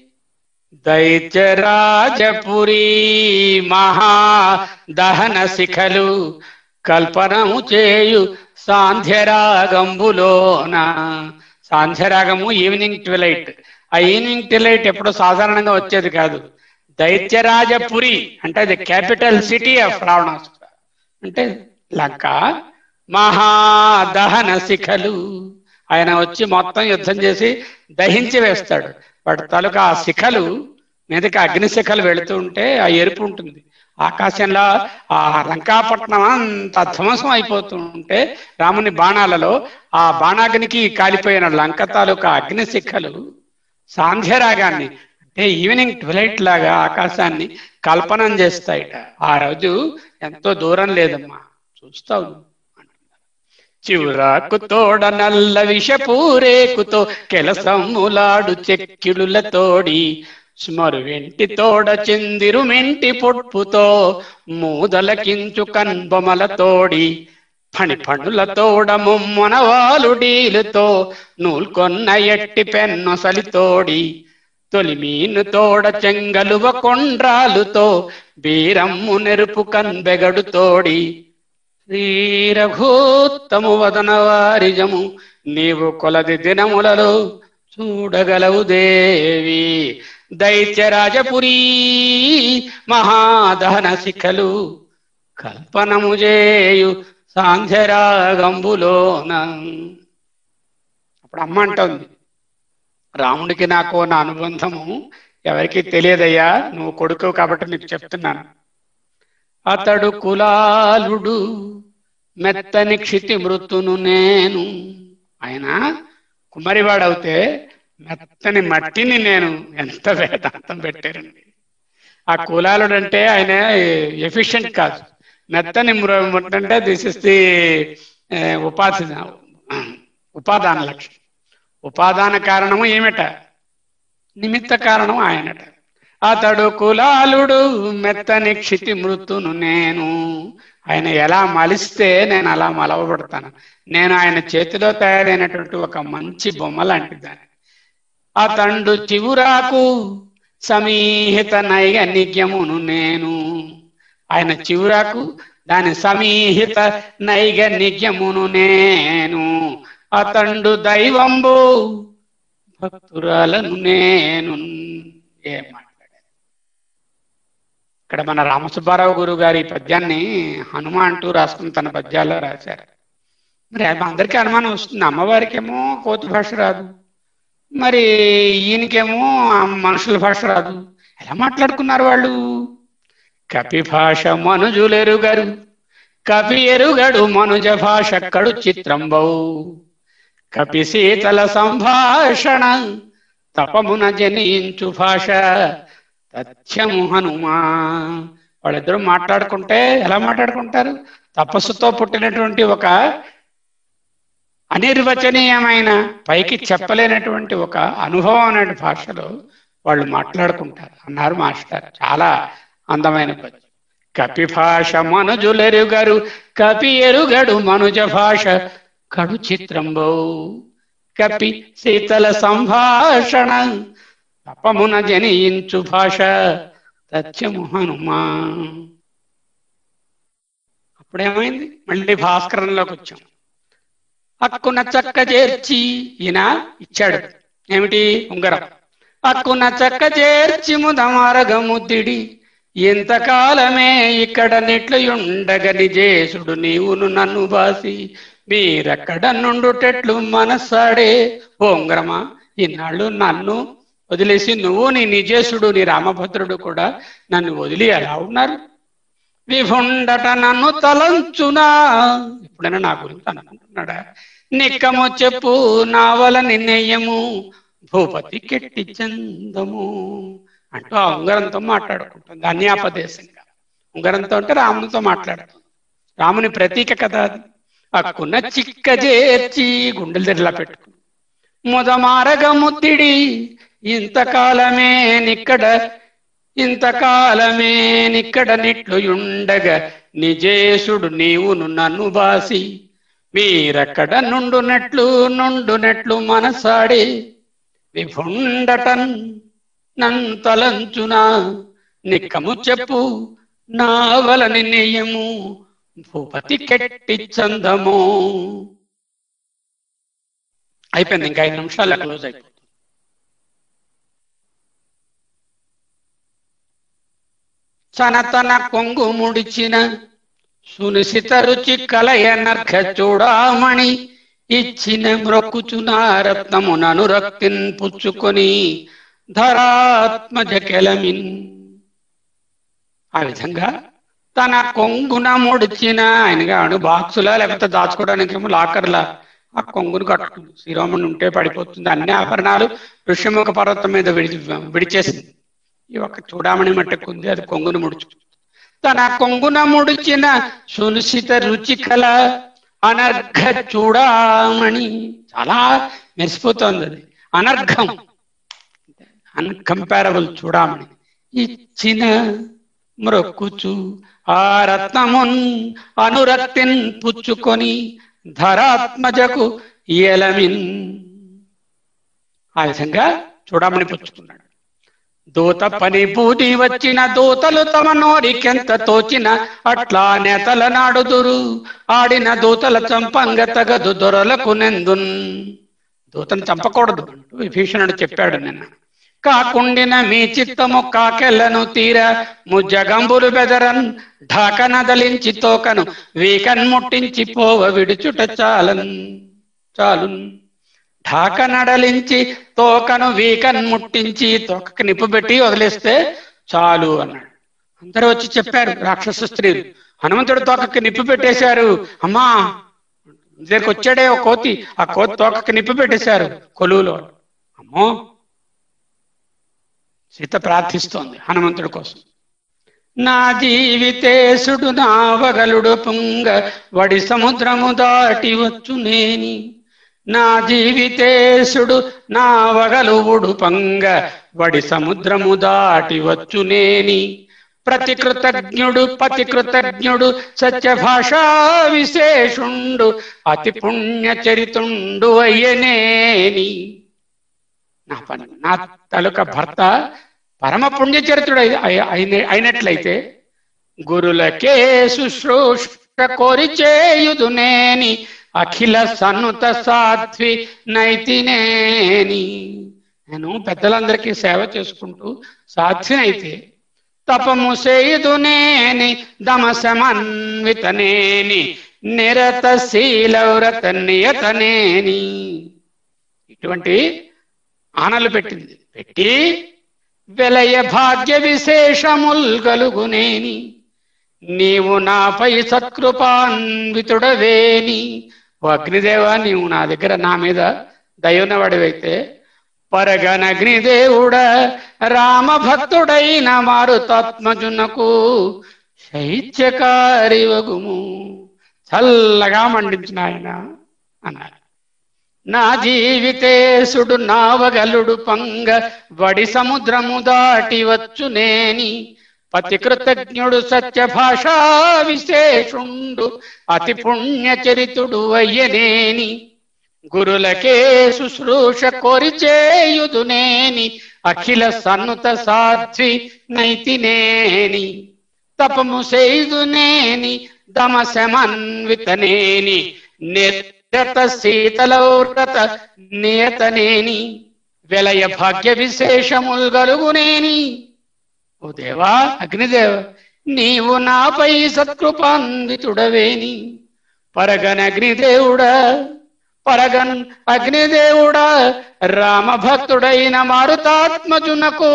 దైత్యరాజపురి మహా దహన శిఖలు కల్పనము చేయు సాంధ్యరాగంబులోన. సాంధ్యరాగము ఈవినింగ్ ట్విలైట్. ఆ ఈవినింగ్ ట్విలైట్ ఎప్పుడు సాధారణంగా వచ్చేది కాదు. దైత్యరాజపురి అంటే the capital city of Ravanasura అంటే లంక. మహాదహన శిఖలు, ఆయన వచ్చి మొత్తం యుద్ధం చేసి దహించి వేస్తాడు. వాటి తాలూకా ఆ శిఖలు మీదకి అగ్ని శిఖలు వెళుతూ ఉంటే ఆ ఎరుపు ఉంటుంది ఆకాశంలో. ఆ లంకాపట్నం అంత ధ్వంసం అయిపోతూ ఉంటే రాముని బాణాలలో ఆ బాణాగ్నికి కాలిపోయిన లంక తాలూకా అగ్ని శిఖలు సాంధ్యరాగాన్ని అంటే ఈవినింగ్ ట్విలైట్ లాగా ఆకాశాన్ని కల్పనం చేస్తాయిట. ఆ రోజు ఎంతో దూరం లేదమ్మా, చూస్తావు. చివురాకు తోడ నల్ల విషపూరేకుతో కెలసమ్ములాడు చెక్కిడులతోడి స్మరు వెంటి తోడ చెందిరు మెంటి పొడ్పుతో మూదలకించు కన్బొమల తోడి పణి పణుల తోడ ముమ్మన వాలుడీలుతో నూల్కొన్న ఎట్టి పెన్నొసలి తోడి తొలి మీను తోడ చెంగలువ కొండ్రాలుతో బీరమ్ము నెరుపు కన్బెగడు తోడి శ్రీరఘోత్తము వదన వారిజము నీవు కొలది దినములలో చూడగలవు దేవి దైత్యరాజపురీ మహాదహన శిఖలు కల్పనము చేయు సాంధ్యరాగంబులోన. అప్పుడు అమ్మ అంటోంది, రాముడికి నాకు నా అనుబంధము ఎవరికి తెలియదయ్యా, నువ్వు కొడుకు కాబట్టి నీకు చెప్తున్నాను. అతడు కులాలుడు మెత్తని క్షితి మృతును నేను. ఆయన కుమ్మరివాడవుతే మెత్తని మట్టిని నేను. ఎంత వేదాంతం పెట్టారండి. ఆ కులాలుడు అంటే ఆయన ఎఫిషియెంట్ కాదు, మెత్తని మృతి అంటే దిస్ ఇస్ ది ఉపాధి ఉపాదాన లక్షణం. ఉపాదాన కారణము ఏమిట, నిమిత్త కారణం ఆయనట. అతడు కులాలుడు మెత్తని క్షితి మృతును నేను. ఆయన ఎలా మలిస్తే నేను అలా మలవబడతాను. నేను ఆయన చేతిలో తయారైనటువంటి ఒక మంచి బొమ్మ లాంటి దాన్ని. అతండు చివురాకు సమీహిత నైగనిగ్యమును నేను. ఆయన చివురాకు దాని సమీహిత నైగనిగ్యమును నేను. అతండు దైవంబు భక్తురాలను నేను. ఏం మాట్లాడారు ఇక్కడ. మన రామసుబ్బారావు గురువు గారి పద్యాన్ని హనుమ అంటూ రాసుకుని తన పద్యాల్లో రాశారు. మరి అందరికీ అనుమానం వస్తుంది, అమ్మవారికేమో కోతి భాష రాదు, మరి ఈయనకేమో మనుషుల భాష రాదు, ఎలా మాట్లాడుకున్నారు వాళ్ళు? కపి భాష మనుజులెరుగరు, కపి ఎరుగడు మనుజ భాష కడు చిత్రంబౌ. కపి శీతల సంభాషణ తపమున జనించు భాష తథ్యము హనుమా. వాళ్ళిద్దరూ మాట్లాడుకుంటే ఎలా మాట్లాడుకుంటారు? తపస్సుతో పుట్టినటువంటి ఒక అనిర్వచనీయమైన, పైకి చెప్పలేనటువంటి ఒక అనుభవం అనే భాషలో వాళ్ళు మాట్లాడుకుంటారు అన్నారు మాస్టర్. చాలా అందమైన పద్యం. కపి భాష మనుజులెరుగరు, కపి ఎరుగడు మనుజ భాష కడు చిత్రంబో. కపి శీతల సంభాషణ తపమున జనించు భాష తథ్యము హనుమా. అప్పుడేమైంది? మళ్ళీ భాస్కరంలోకి వచ్చాం. అక్కున చక్క చేర్చి ఈయన ఇచ్చాడు ఏమిటి? ఉంగరం. అక్కున చక్క చేర్చి ముదమారగముద్దిడి ఎంతకాలమే ఇక్కడ నెట్లుయుండగ నిజేసుడు నీవును నన్ను బాసి మీరెక్కడ నుండుటెట్లు మనస్సాడే. ఓ ఉంగరమా, ఇన్నాళ్ళు నన్ను వదిలేసి నువ్వు నీ నిజేసుడు నీ రామభద్రుడు కూడా నన్ను వదిలి ఎలా ఉన్నారు? విభుండట నన్ను తలంచునా. ఎప్పుడైనా నా గురించి అనుకుంటున్నాడా? నిక్కము చెప్పు నావల నిర్ణయము భూపతి కెట్టి చందము అంటూ ఆ ఉంగరంతో మాట్లాడుకుంటుంది అన్యాపదేశంగా. ఉంగరంతో అంటే రామునితో మాట్లాడుతుంది. రాముని ప్రతీక కదా అది. అక్కున చిక్క చేర్చి గుండెల దగ్గరలా పెట్టుకుని ముదమారగ ముద్దిడి ఇంతకాలమే నిక్కడ ఇంతకాలమే నిక్కడ నిట్లుయుండగ నిజేసుడు నీవును నన్ను బాసి మీరక్కడ నుండునట్లు నుండునట్లు మనసాడే. విభుండటన్ నంతలంచునా నిక్కము చెప్పు నావల నిర్ణయము భూపతి కెట్టి చందము. అయిపోయింది, ఇంకా ఐదు నిమిషాలు క్లోజ్ అయిపోతుంది. చనతన కొంగు ముడిచిన సునిశిత రుచి కలయనర్ఘ చూడామణి ఇచ్చిన మ్రొక్కుచునారత్నమునను రక్తిన్ పుచ్చుకొని ధరాత్మజ కెలమిన్. ఆ విధంగా తన కొంగున ముడిచిన, ఆయనగా అను బాక్సులా లేకపోతే దాచుకోవడానికేమో లాకర్లా ఆ కొంగును కట్టుకుంది. శ్రీరాముని ఉంటే పడిపోతుంది. అన్ని ఆభరణాలు ఋష్యముఖ పర్వతం మీద విడి విడిచేసింది. ఈ ఒక చూడామణి మట్టుకుంది, అది కొంగును ముడుచు. తన కొంగున ముడిచిన సునిశిత రుచికల అనర్ఘ చూడామణి చాలా మెరిసిపోతుంది. అది అనర్ఘం, అన్కంపారబుల్ చూడమని ఇచ్చిన మ్రొక్కుచు ఆ రత్నమున్ అనురక్తిన్ పుచ్చుకొని ధరాత్మజకు ఏలమిన్. ఆ విధంగా చూడమని పుచ్చుకున్నాడు. దూత పని బూది వచ్చిన దూతలు తమ నోరికెంత తోచిన అట్లా నేతల నాడుదురు ఆడిన దూతల చంపంగ తగదు దొరలకు నెందున్. దూతను చంపకూడదు అంటూ విభీషణుడు చెప్పాడు నిన్న. కాకుండిన మీ చిత్తము కాకెళ్లను తీర ముజ్జగంబులు బెదరన్ ఢాక నదలించి తోకను వీకన్ ముట్టించి పోవ విడుచుట చాలన్ చాలున్. ఢాక నడలించి తోకను వీకన్ ముట్టించి తోకకి నిప్పు పెట్టి వదిలేస్తే చాలు అన్నాడు. అందరూ వచ్చి చెప్పారు రాక్షస స్త్రీలు, హనుమంతుడు తోకకి నిప్పు పెట్టేశారు అమ్మా. దగ్గరికి వచ్చాడే ఒక కోతి, ఆ కోతి తోకకి నిప్పు పెట్టేశారు కొలువులో. అమ్మో, సీత ప్రార్థిస్తోంది హనుమంతుడి కోసం. నా జీవితేశుడు నావగలుడు పుంగ వడి సముద్రము దాటి వచ్చునేని. నా జీవితేశుడు నా వగలువుడు పంగ వడి సముద్రము దాటి వచ్చునేని. ప్రతి కృతజ్ఞుడు పతి కృతజ్ఞుడు సత్య భాషా విశేషుండు అతి పుణ్య చరితుండు అయ్యనేని. నా పని నా తలుక భర్త పరమ పుణ్యచరిత్రుడు అయినట్లయితే గురులకే శుశ్రూష కోరి చేయుదునేని అఖిల సన్నుత సాధ్వి నైతినేని. నేను పెద్దలందరికీ సేవ చేసుకుంటూ సాధ్వినైతే తపము సేయుదునేని దమసమన్వితనేని నిరత శీలవ్రత నియతనేని. ఇటువంటి ఆనలు పెట్టింది. పెట్టి వెలయ భాగ్య విశేషముల్ గలుగునేని నీవు నాపై సత్కృపాన్వితుడవేని. ఓ అగ్నిదేవ, నీవు నా దగ్గర నా మీద దయునవాడివైతే పరగన అగ్నిదేవుడ రామ భక్తుడైన మారుతాత్మజునకు శైత్యకారి వగుము, చల్లగా మండించిన ఆయన అన్నారు. నా జీవితేశుడు నావగలుడు పంగ వడి సముద్రము దాటి వచ్చునేని. పతి కృతజ్ఞుడు సత్య భాషా విశేషుండు అతి పుణ్యచరితుడు అయ్యనేని. గురులకే శుశ్రూష కోరి చేయుదునేని అఖిల సన్నుత సాధ్వి నైతినేని. తపము సేయుదునేని దమసమన్వితనేని నిరత శీతలవ్రత నియతనేని. వెలయ భాగ్య విశేషముల్ గలుగునేని. ఓ దేవా అగ్నిదేవ, నీవు నాపై సత్కృపాన్వితుడవేని. పరగన్ అగ్నిదేవుడా పరగన్ అగ్నిదేవుడా రామభక్తుడైన మారుతాత్మజునకు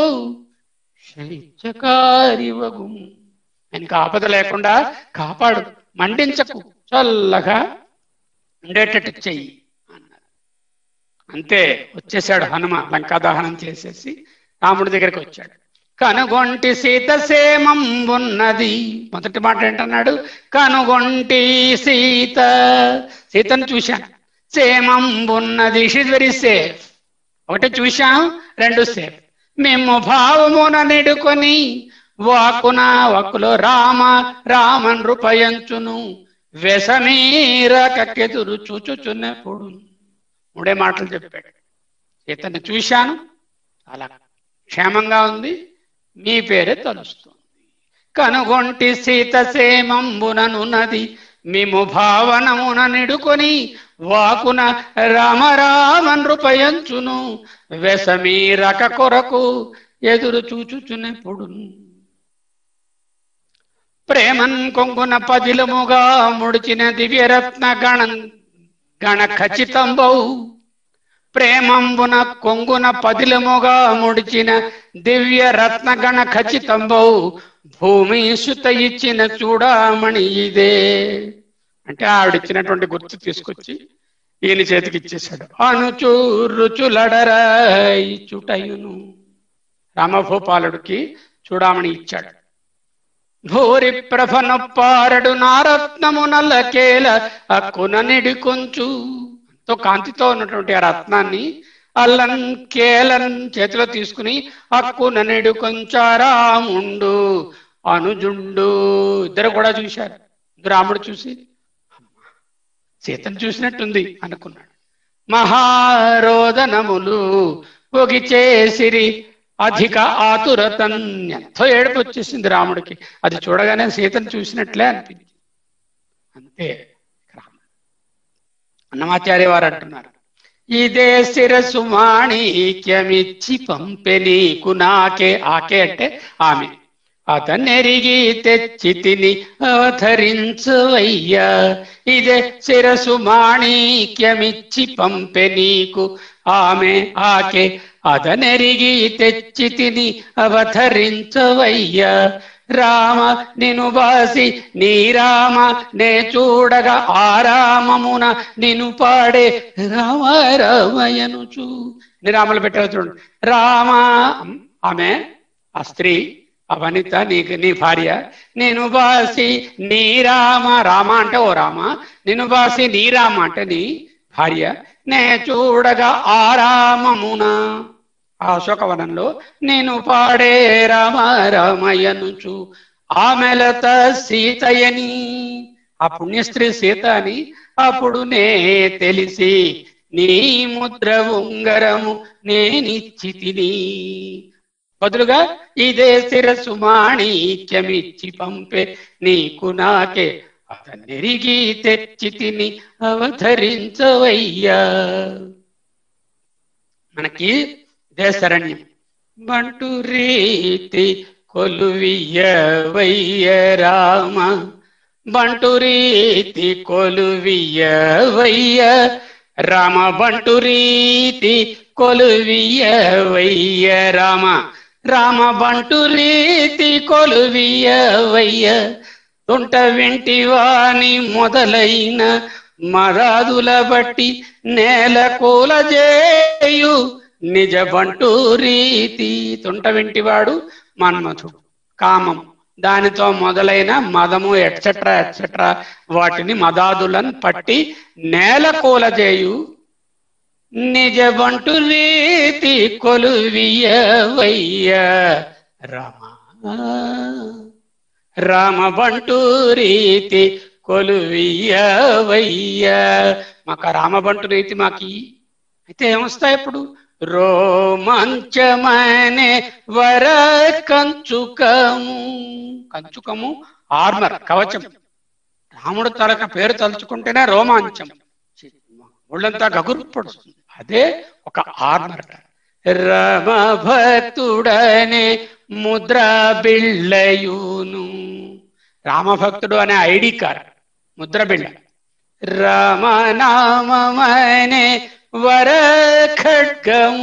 శైత్యకారివగు. ఆయనకు ఆపద లేకుండా కాపాడు, మండించకు, చల్లగా ఉండేటట్టు చెయ్యి అన్నారు. అంతే, వచ్చేసాడు హనుమ. లంకా దహనం చేసేసి రాముడి దగ్గరికి వచ్చాడు. కనుగొంటి సీత సేమం ఉన్నది. మొదటి మాట ఏంటన్నాడు? కనుగొంటి సీత, సీతను చూశాను, సేమం ఉన్నది, షీజ్ వెరీ సేఫ్. ఒకటి చూశాం, రెండు సేఫ్. మేము భావమున నిడుకొని వాకున వాకులో రామ రామన్ రూపయంచును వెసమీర కక్కెదురు చూచుచున్నప్పుడు. మూడే మాటలు చెప్పాడు. సీతను చూశాను, అలా క్షేమంగా ఉంది, మీ పేరే తలుస్తుంది. కనుగొంటి సీత సేమంబుననున్నది, మేము భావనమున నిడుకొని వాకున రామ రామన్ రూపయంచును వెసమీరక కొరకు ఎదురు చూచుచున్నప్పుడు. ప్రేమన్ కొంగున పదిలముగా ముడిచిన దివ్యరత్న గణ గణ ఖచ్చితంబౌ. ప్రేమంబున కొంగున పదిలముగా ముడిచిన దివ్య రత్న గణ ఖచ్చితంబౌ. భూమి సుత ఇచ్చిన చూడామణి ఇదే. అంటే ఆవిడిచ్చినటువంటి గుర్తు తీసుకొచ్చి ఈయన చేతికి ఇచ్చేశాడు. అనుచు రుచులడరా ఇచ్చుటయును. రామభూపాలుడికి చూడామణి ఇచ్చాడు. భూరి ప్రభనొప్పారడు నారత్నము నల్లకేల అక్కున నిడి కొంచు. ఎంతో కాంతితో ఉన్నటువంటి ఆ రత్నాన్ని అల్లన్ కేలన్ చేతిలో తీసుకుని హక్కున నెడు కొంచారాముండు అనుజుండు ఇద్దరు కూడా చూశారు. రాముడు చూసి సీతను చూసినట్టుంది అనుకున్నాడు. మహారోదనములు ఒగి చేసిరి అధిక ఆతురతన్ ఎంతో ఏడుపు వచ్చేసింది రాముడికి. అది చూడగానే సీతను చూసినట్లే అనిపించింది. అంతే అన్నమాచార్య వారు అంటున్నారు, ఇదే శిరసు మాణిక్యమిచ్చి పంపె నీకు నాకే. ఆకే అంటే ఆమె. అతనెరిగి తెచ్చి తిని అవతరించవయ్యా. ఇదే శిరసు మాణిక్యమిచ్చి పంపె నీకు ఆమె ఆకే. అతనెరిగి తెచ్చి తిని అవతరించవయ్యా. రామ నిను బాసి నీ రామ నే చూడగా ఆరామమున నిను పాడే రామ రామయనుచు. నీ రామలు పెట్టారు చూడండి. రామ ఆమె ఆ స్త్రీ, ఆ వనిత, నీకు నీ భార్య. నేను బాసి నీ రామ, రామ అంటే ఓ రామ, నిన్ను బాసి నీ రామ అంటే నీ భార్య. నే చూడగా ఆరామమున ఆ అశోకవనంలో నేను పాడే రామ రామయనుచు. ఆమెలత సీతయని, ఆ పుణ్యస్త్రీ సీత అని అప్పుడు నే తెలిసి నీ ముద్ర ఉంగరము నేనిచ్చి తిని. బదులుగా ఇదే శిరసు మాణిక్యమిచ్చి పంపే నీకు నాకే. అతనెరిగి తెచ్చి తిని అవతరించవయ్యా. మనకి ఇదే శరణ్యం. బంటు రీతి కొలువియ్యవయ్య రామ, బంటు రీతి కొలువియ్యవయ్య రామ, బంటు రీతి కొలువియ్యవయ్య రామ, రామ బంటు రీతి కొలువియ్యవయ్య. తొంట వెంటివాని మొదలైన మరాదుల బట్టి నేల కూలజేయు నిజ బంటు రీతి. తొంట వెంటివాడు మన్మథుడు, కామం, దానితో మొదలైన మదము ఎట్సెట్రా ఎట్సెట్రా వాటిని మదాదులను పట్టి నేల కూలజేయు నిజ బంటు రీతి కొలువియ్యవయ్య రామ, రామ బంటు రీతి కొలువియ్యవయ్య. మాకు రామబంటు రీతి మాకి అయితే ఏమొస్తాయి ఇప్పుడు? రోమాంచమనే వర కంచుకము. కంచుకము ఆర్మర్, కవచం. రాముడు తలక పేరు తలుచుకుంటేనే రోమాంచం, ఒళ్ళంతా గగురు పడుతుంది. అదే ఒక ఆర్మర్. రామ భక్తుడనే ముద్ర బిళ్ళయును. రామభక్తుడు అనే ఐడి కార్డ్, ముద్ర బిళ్ళ. రామనామమనే వర ఖడ్గము.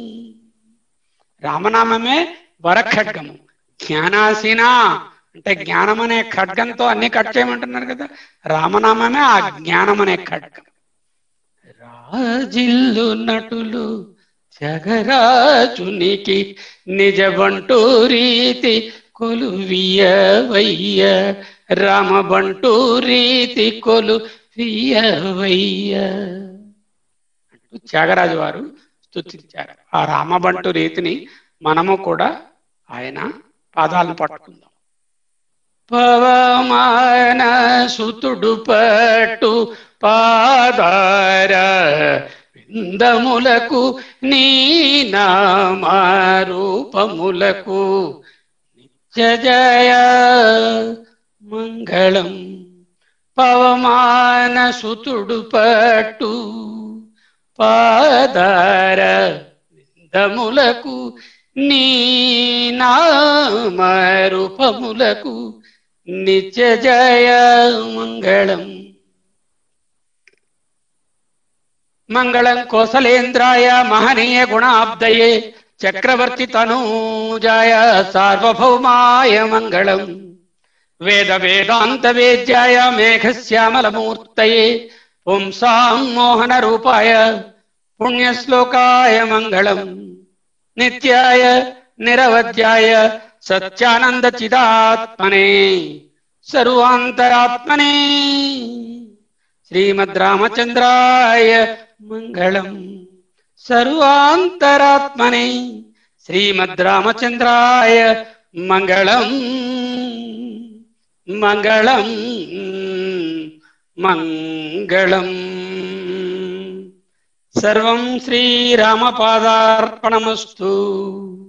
రామనామమే వర ఖడ్గము. జ్ఞానాసీన అంటే జ్ఞానం అనే ఖడ్గంతో అన్ని కట్ చేయమంటున్నారు కదా. రామనామమే ఆ జ్ఞానం అనే ఖడ్గం. రాజిల్లు నటులు జగరాజునికి నిజ బంటు రీతి కొలువియ్యవయ్య రామ, బంటు రీతి కొలువియ్యవయ్య అంటూ త్యాగరాజు వారు స్తుతించారు. ఆ రామబంటు రీతిని మనము కూడా ఆయన పాదాలను పట్టుకుందాం. పవమాన సుతుడు పట్టు పాదార విందములకు నీ నామరూపములకు నిత్య జయ మంగళం. పవమాన సుతుడు పట్టు పాదార విందములకు నీ నామరూపములకు నిత్య జయ మంగళం. మంగళం కోసలేంద్రాయ మహనీయ గుణాబ్దయే చక్రవర్తి తనూజాయ సార్వభౌమాయ మంగళం. వేద వేదాంత వేద్యాయ మేఘశ్యామలమూర్తయే పుంసాం మోహన రూపాయ పుణ్యశ్లోకాయ మంగళం. నిత్యాయ నిరవధ్యాయ సత్యానంద చిదాత్మనే సర్వాంతరాత్మనే శ్రీమద్ రామచంద్రాయ మంగళం. సర్వాంతరాత్మనే శ్రీమద్ రామచంద్రాయ మంగళం మంగళం మంగళం. సర్వం శ్రీరామపాదార్పణమస్తు.